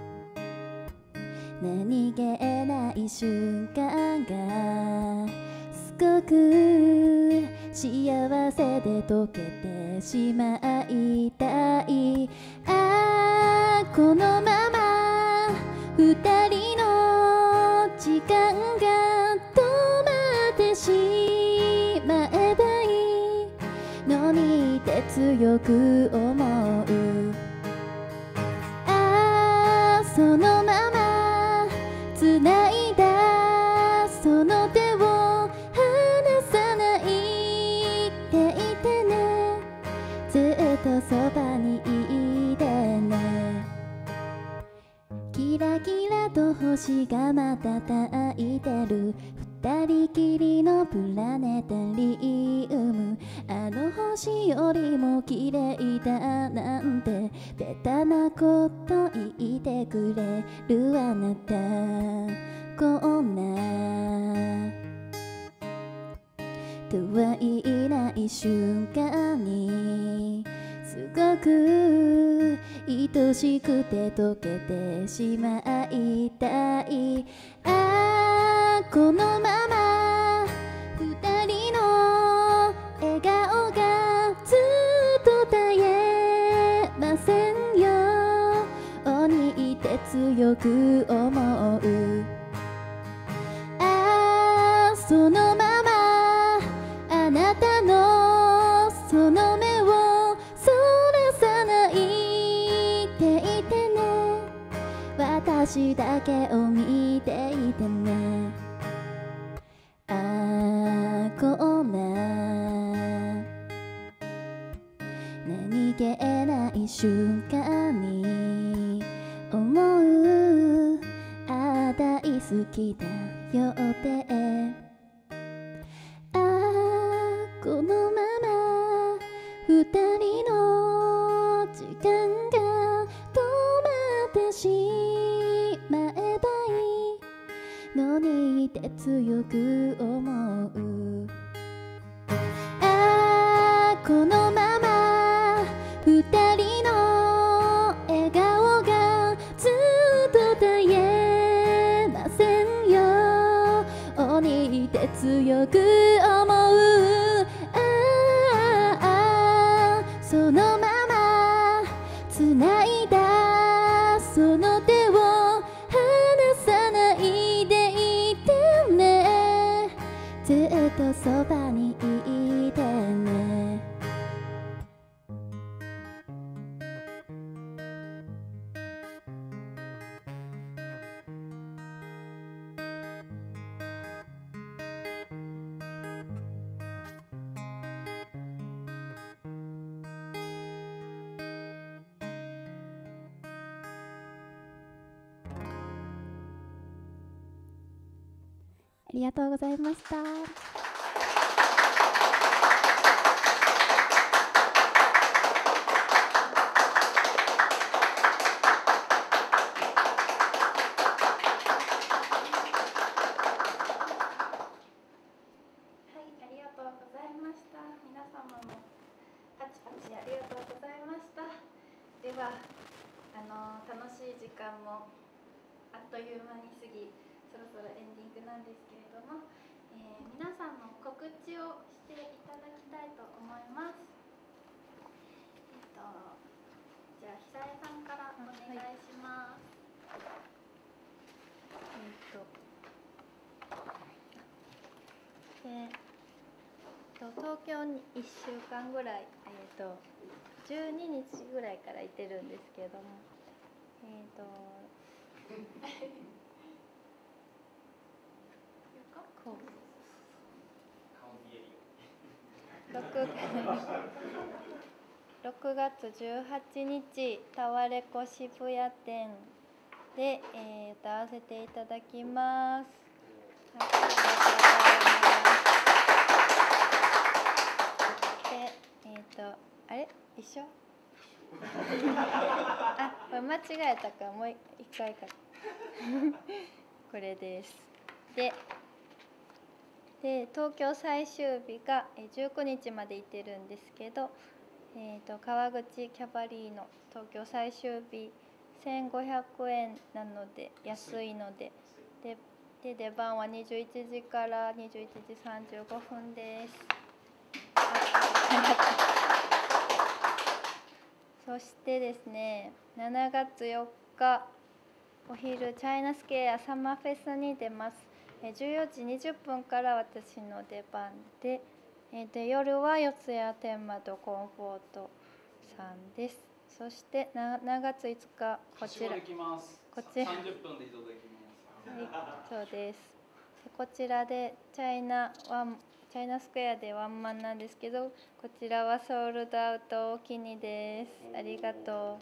何気ない瞬間がすごく幸せで溶けてしまいたい。このまま二人の時間が止まってしまえばいいのにって強く思う。そのまま繋いだその手を離さないでいてね。ずっとそばにいてね。キラキラと星が瞬いてる二人きりのプラネタリウム。あの星よりも綺麗だなんてベタなこと言ってくれるあなた。こんなとは言えない瞬間にすごく愛しくて溶けてしまいたい。このまま二人の笑顔がずっと絶えませんようにって強く思う。そのままあなたのその目をそらさないてね。ああこんな何気ない瞬間に思う、ああ大好きだよってああこのまま二人の時間が止まってしまえばいいのにって強く思う。ああこのまま二人の笑顔がずっと絶えませんようにって強く思う。そのまま繋いだその手を離さないでいてね。ずっとそばにいてね。ありがとうございました。 皆様もパチパチありがとうございました。では楽しい時間もあっという間に過ぎ、そろそろエンディングなんですけれども、皆さんの告知をしていただきたいと思います。じゃあ久江さんからお願いします。 東京に1週間ぐらい、12日ぐらいからいてるんですけれども、6月18日タワレコ渋谷店で、歌わせていただきます。あれ一緒あ、これ間違えたか、もう一回かこれです。で東京最終日が19日までいてるんですけど、川口キャバリーの東京最終日1500円なので安いので、で出番は21時から21時35分です。そしてですね、7月4日お昼チャイナスクエアサマーフェスに出ます。14時20分から私の出番で、夜は四谷天窓コンフォートさんです。そして7月5日こちら 30分で移動できます。 はい、そうです。こちらでチャイナスクエアでワンマンなんですけど、こちらはソールドアウトお気にです。ありがとう。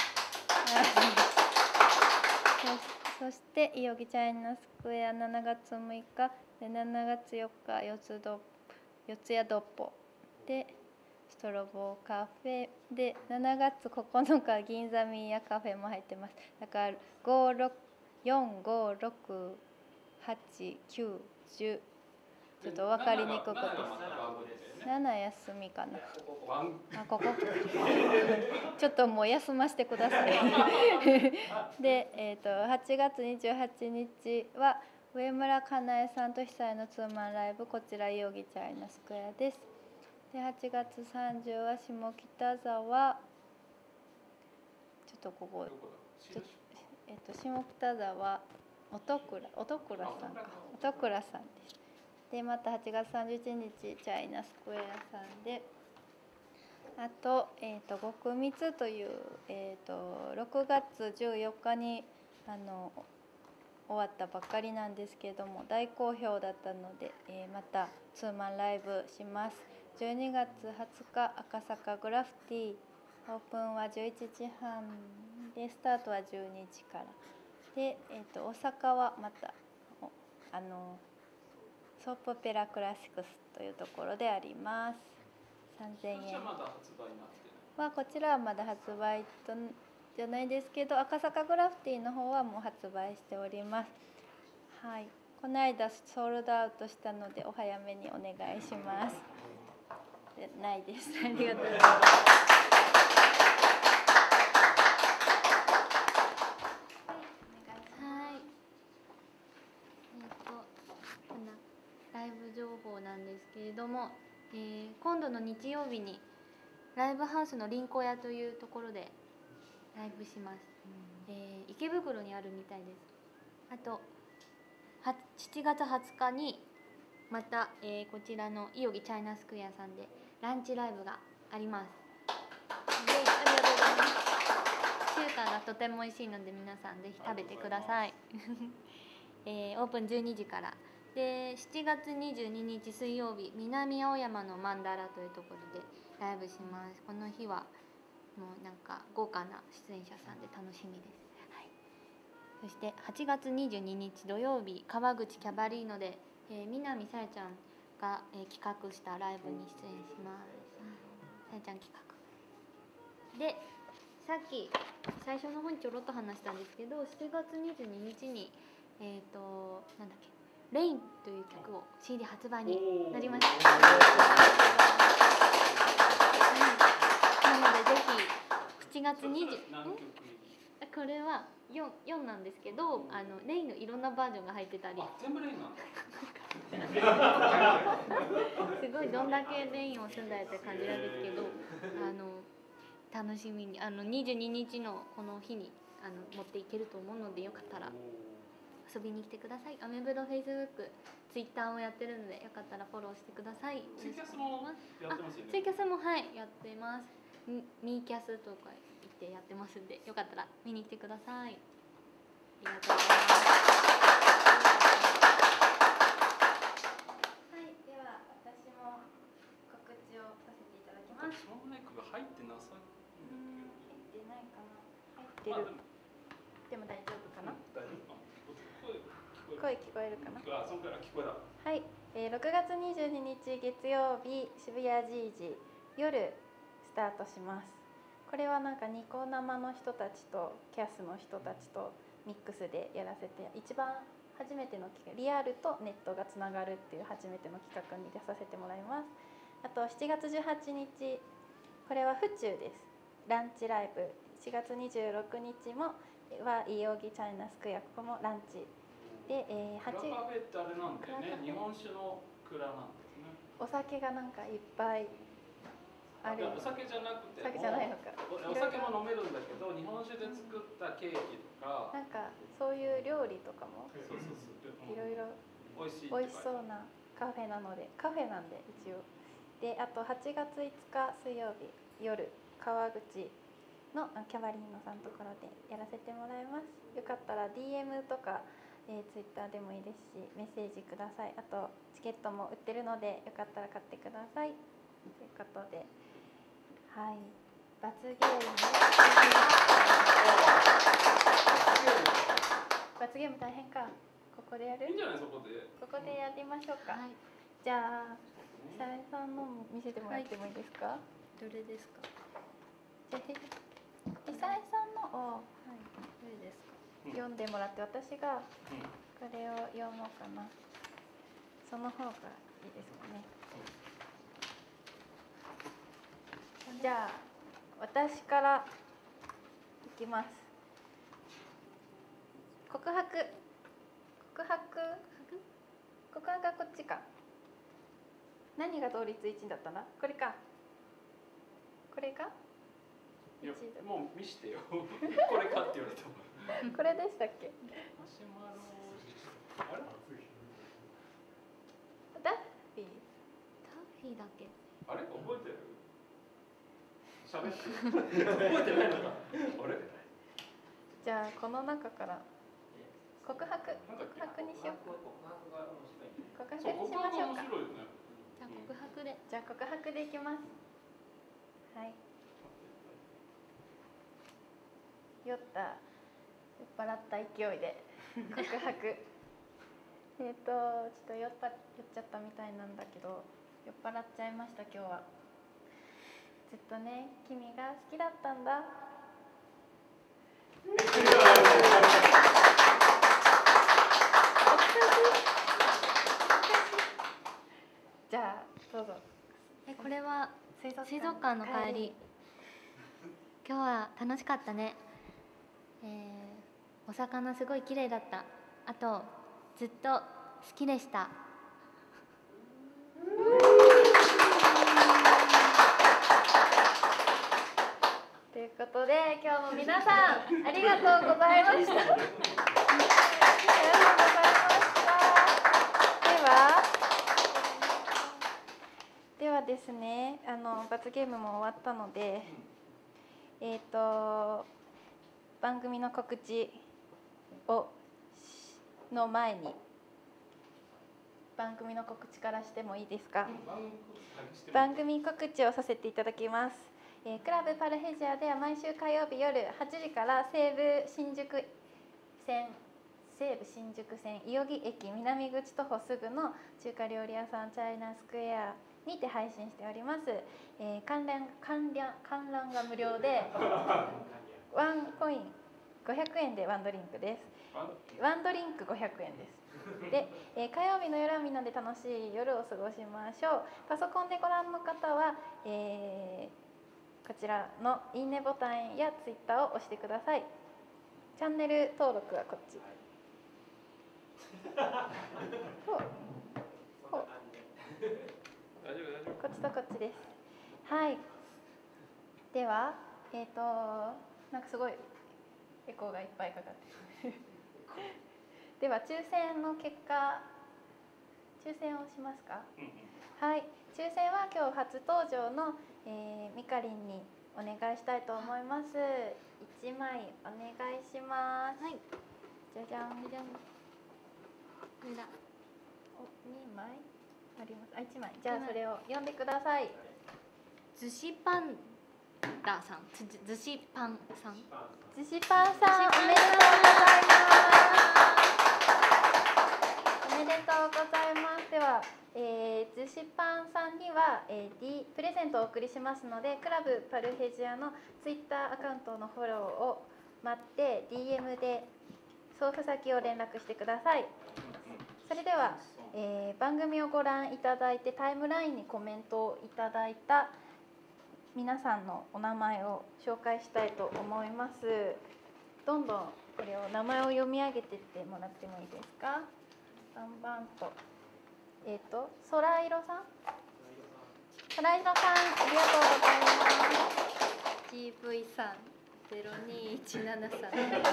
そしていよぎチャイナスクエア7月6日で7月4日四谷ドッポでストロボカフェで、7月9日銀座ミーヤカフェも入ってます。だから4、5、6、8、9、10ちょっと分かりにくくて7休みかな。ここちょっともう休ませてくださいで、8月28日は上村かなえさんと久江のツーマンライブ、こちら代々木チャイナスクエアです。で8月30は下北沢、ちょっとここ下北沢音倉さんです。でまた8月31日チャイナスクエアさんで、あと、極密という、6月14日に終わったばっかりなんですけれども大好評だったので、またツーマンライブします。12月20日赤坂グラフィティ、オープンは11時半でスタートは12時からで、大阪はまたソープオペラクラシックスというところであります。3000円はこちらはまだ発売じゃないですけど、赤坂グラフィティの方はもう発売しております。はい、この間ソールドアウトしたのでお早めにお願いします。ないです。ありがとうございます。 ライブ情報なんですけれども、今度の日曜日にライブハウスの林子屋というところでライブします。池袋にあるみたいです。あと7月20日にまた、こちらのいよぎチャイナスクエアさんでランチライブがあります。ありがとうございます。中華がとても美味しいので皆さんぜひ食べてください。オープン12時からで、7月22日水曜日、南青山のマンダラというところでライブします。この日はもうなんか豪華な出演者さんで楽しみです。はい、そして8月22日土曜日、川口キャバリーノで、南さやちゃんが、企画したライブに出演します。さやちゃん企画で、さっき最初の方にちょろっと話したんですけど、7月22日になんだっけ、レインという曲を CD 発売になりました。なのでぜひ7月20これは 4なんですけど、レインのいろんなバージョンが入ってたり、 全部レインなんだ。 すごいどんだけレインを住んだやって感じなんですけど、楽しみに22日のこの日に持っていけると思うので、よかったら遊びに来てください。アメブロ、フェイスブック、ツイッターをやってるので、よかったらフォローしてください。 ツイキャスもやってますよね。 ツイキャスもはいやってます。ミーキャスとか言ってやってますんで、よかったら見に来てください。ありがとうございます。 はい、では私も告知をさせていただきます。 そのマイクが入ってなさい。 入ってないかな。入ってる。でも大丈夫かな。 大丈夫か。 声聞こえるかな。 あ、そこから聞こえた。 はい、6月22日月曜日、渋谷ジージ夜スタートします。これはなんかニコ生の人たちとキャスの人たちとミックスでやらせて、一番初めての企画、リアルとネットがつながるっていう初めての企画に出させてもらいます。あと7月18日、これは府中です。ランチライブ。4月26日もはいよぎチャイナスクエア、ここもランチで、 クラカフェってあれなんだよね。日本酒の蔵なんですね。 お酒がなんかいっぱいある。 お酒じゃなくて、 お酒じゃないのか。 お酒も飲めるんだけど、日本酒で作ったケーキとか、 なんかそういう料理とかもいろいろ美味しそうなカフェなので、カフェなんで一応。で、あと8月5日水曜日夜、川口のキャバリーノさんのところでやらせてもらいます。よかったら DM とか、Twitter でもいいですし、メッセージください。あとチケットも売ってるので、よかったら買ってくださいということで、はい、罰ゲーム罰ゲーム大変か。ここでやる？ いいんじゃない、そこで。 ここでやりましょうか。はい、じゃあさやさんのも見せてもらってもいいですか？ どれですか？ じゃありさえさんのを、 どれですか？ 読んでもらって、私がこれを読もうかな。その方がいいですかね。じゃあ私からいきます。告白がこっちか。何が同率1位だったな。これか。これか。 いや、もう見してよ。これかって言われても。 これでしたっけ？ マシュマロ。あれ？ ダッフィーだっけ？ あれ？覚えてる？喋って。覚えてないのか。あれ？ じゃあこの中から告白にしようか。告白にしましょうか。 じゃあ告白で。 じゃあ告白でいきます。はい。酔った酔っ払った勢いで告白。ちょっと酔っちゃったみたいなんだけど、酔っ払っちゃいました今日は。ずっとね、君が好きだったんだ。じゃあどうぞ。 これは水族館の帰り。今日は楽しかったね。お魚すごい綺麗だった。あとずっと好きでした。 ということで今日も皆さんありがとうございました。ありがとうございました。ではですね、罰ゲームも終わったので、番組の告知の前に番組の告知からしてもいいですか？番組告知をさせていただきます。クラブパルヘジアでは毎週火曜日夜8時から西武新宿線伊予木駅南口徒歩すぐの中華料理屋さんチャイナスクエアにて配信しております。観覧が無料でワンコイン500円でワンドリンクです。ワンドリンク500円です。で、火曜日の夜はみんなで楽しい夜を過ごしましょう。パソコンでご覧の方は、こちらのいいねボタンやツイッターを押してください。チャンネル登録はこっち。こっちとこっちです。はい。では、なんかすごいエコーがいっぱいかかってる。では抽選の結果、抽選をしますか？はい。抽選は今日初登場の、みかりんにお願いしたいと思います。1枚お願いします。はい。じゃじゃん。じゃじゃん。これだ。2枚あります。1枚。じゃあそれを読んでください。 寿司パンダさん。寿司パンさん。 寿司パンさん、おめでとうございます。おめでとうございます。では、寿司パンさんには、プレゼントをお送りしますので、クラブパルヘジアのツイッターアカウントのフォローを待って DM で送付先を連絡してください。それでは、番組をご覧いただいてタイムラインにコメントをいただいた皆さんのお名前を紹介したいと思います。どんどんこれを名前を読み上げてってもらってもいいですか？バンバンと。ソライロさん？ソライロさん、ありがとうございます。 GV さん、02173さん。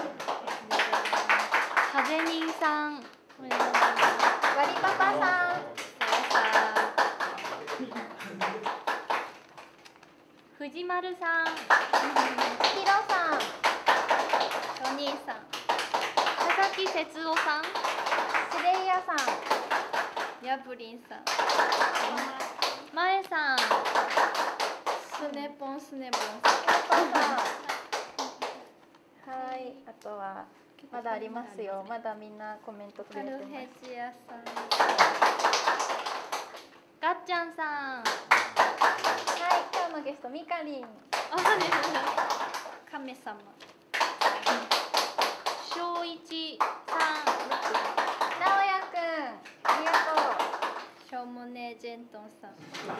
ハゼニンさん。 ワリパパさん。 藤丸さん。 ヒロさん。 お兄さん。 佐々木節夫さん。 シレイヤさん。 ヤブリンさん。 まえさん。 スネポンさん。 はい、あとはまだありますよ。まだみんなコメントくれてます。 パルヘジアさん。 ガッチャンさん。 はい、今日のゲストみかりん。 亀様。 正一さん。 なおやくん、ありがとう。 しょうもねジェントンさん。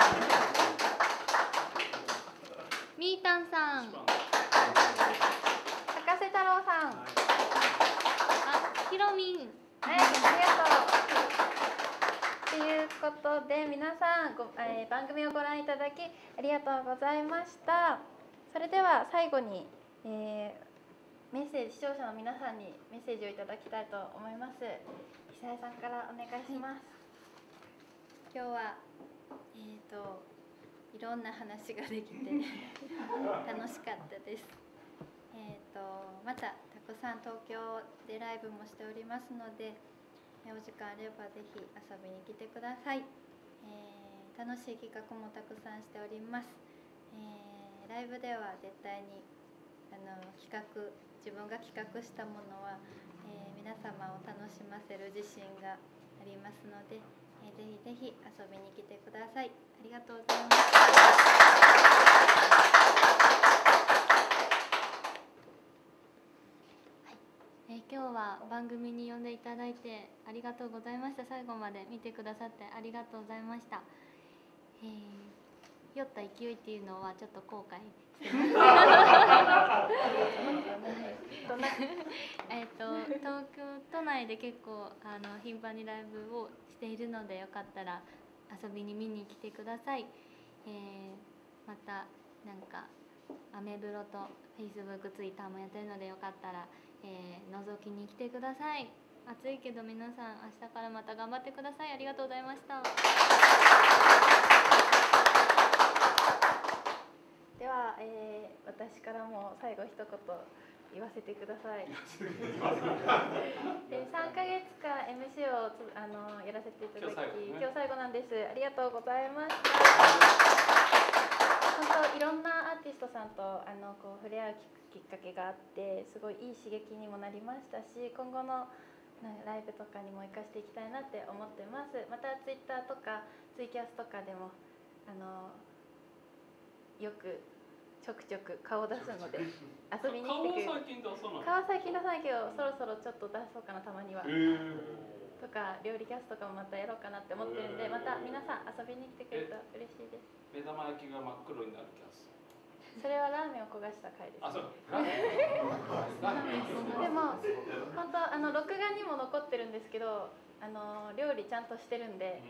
みーたんさん。 高瀬太郎さん。 ひろみん。 はい、ありがとう。ということで皆さん番組をご覧いただきありがとうございました。それでは最後に、メッセージ、視聴者の皆さんにメッセージをいただきたいと思います。久江さんからお願いします。 今日はいろんな話ができて楽しかったです。またたくプサン東京でライブもしておりますので、お時間あればぜひ遊びに来てください。楽しい企画もたくさんしております。ライブでは絶対に自分が企画したものは、皆様を楽しませる自信がありますので、ぜひぜひ遊びに来てください。ありがとうございます。 今日は番組に呼んでいただいてありがとうございました。最後まで見てくださってありがとうございました。酔った勢いっていうのはちょっと後悔してます。東京都内で結構頻繁にライブをしているので、よかったら遊びに見に来てください。またなんかアメブロと Facebook、Twitter もやってるので、よかったら、覗きに来てください。暑いけど皆さん明日からまた頑張ってください。ありがとうございました。 では、私からも最後一言言わせてください。3ヶ月間 MC をやらせていただき、今日最後なんです。ありがとうございました。本当いろんなアーティストさんとこう触れ合うきっかけがあって、すごいいい刺激にもなりましたし、今後のライブとかにも生かしていきたいなって思ってます。またツイッターとかツイキャスとかでもよくちょくちょく顔出すので遊びに来てくれる。顔最近出さないけど、そろそろちょっと出そうかな、たまには。とか料理キャスとかもまたやろうかなって思ってるんで、また皆さん遊びに来てくれると嬉しいです。 目玉焼きが真っ黒になるキャス。 それはラーメンを焦がした回です。 あ、そう。 でも本当録画にも残ってるんですけど、料理ちゃんとしてるんで、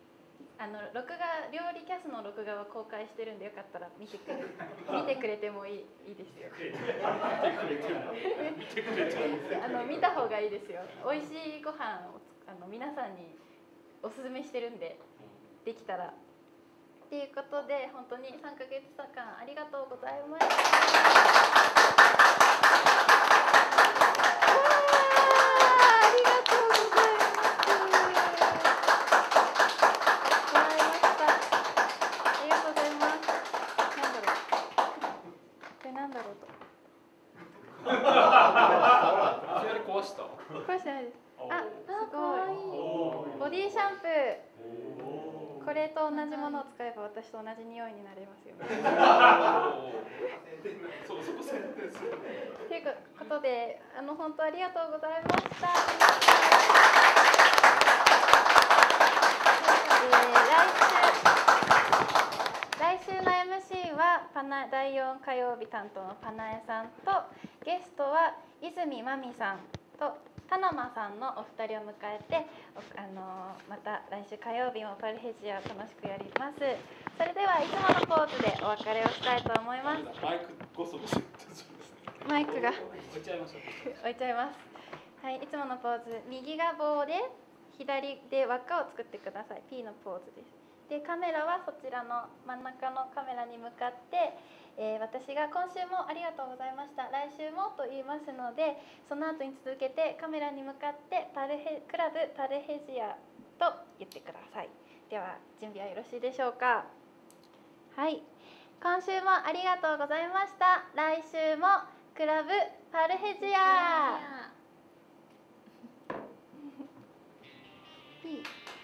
料理キャスの録画は公開してるんで、よかったら見てくれてもいいですよ。見た方がいいですよ。美味しいご飯を皆さんにおすすめしてるんで、できたら。ということで、本当に3ヶ月間ありがとうございました。 壊した？ 壊してないです。あ、すごい。ボディシャンプー。これと同じものを使えば私と同じ匂いになれますよね。ということで、本当ありがとうございました。来週の MC は第4火曜日担当のパナエさんと、ゲストは泉まみさんと田沼さんのお二人を迎えて、また来週火曜日もパルヘジアを楽しくやります。それではいつものポーズでお別れをしたいと思います。マイクが置いちゃいます。はい、いつものポーズ、右が棒で左で輪っかを作ってください。 P のポーズです。で、カメラはそちらの真ん中のカメラに向かって、私が今週もありがとうございました、来週もと言いますので、その後に続けてカメラに向かってクラブパルヘジアと言ってください。では準備はよろしいでしょうか。はい、今週もありがとうございました。来週もクラブパルヘジア。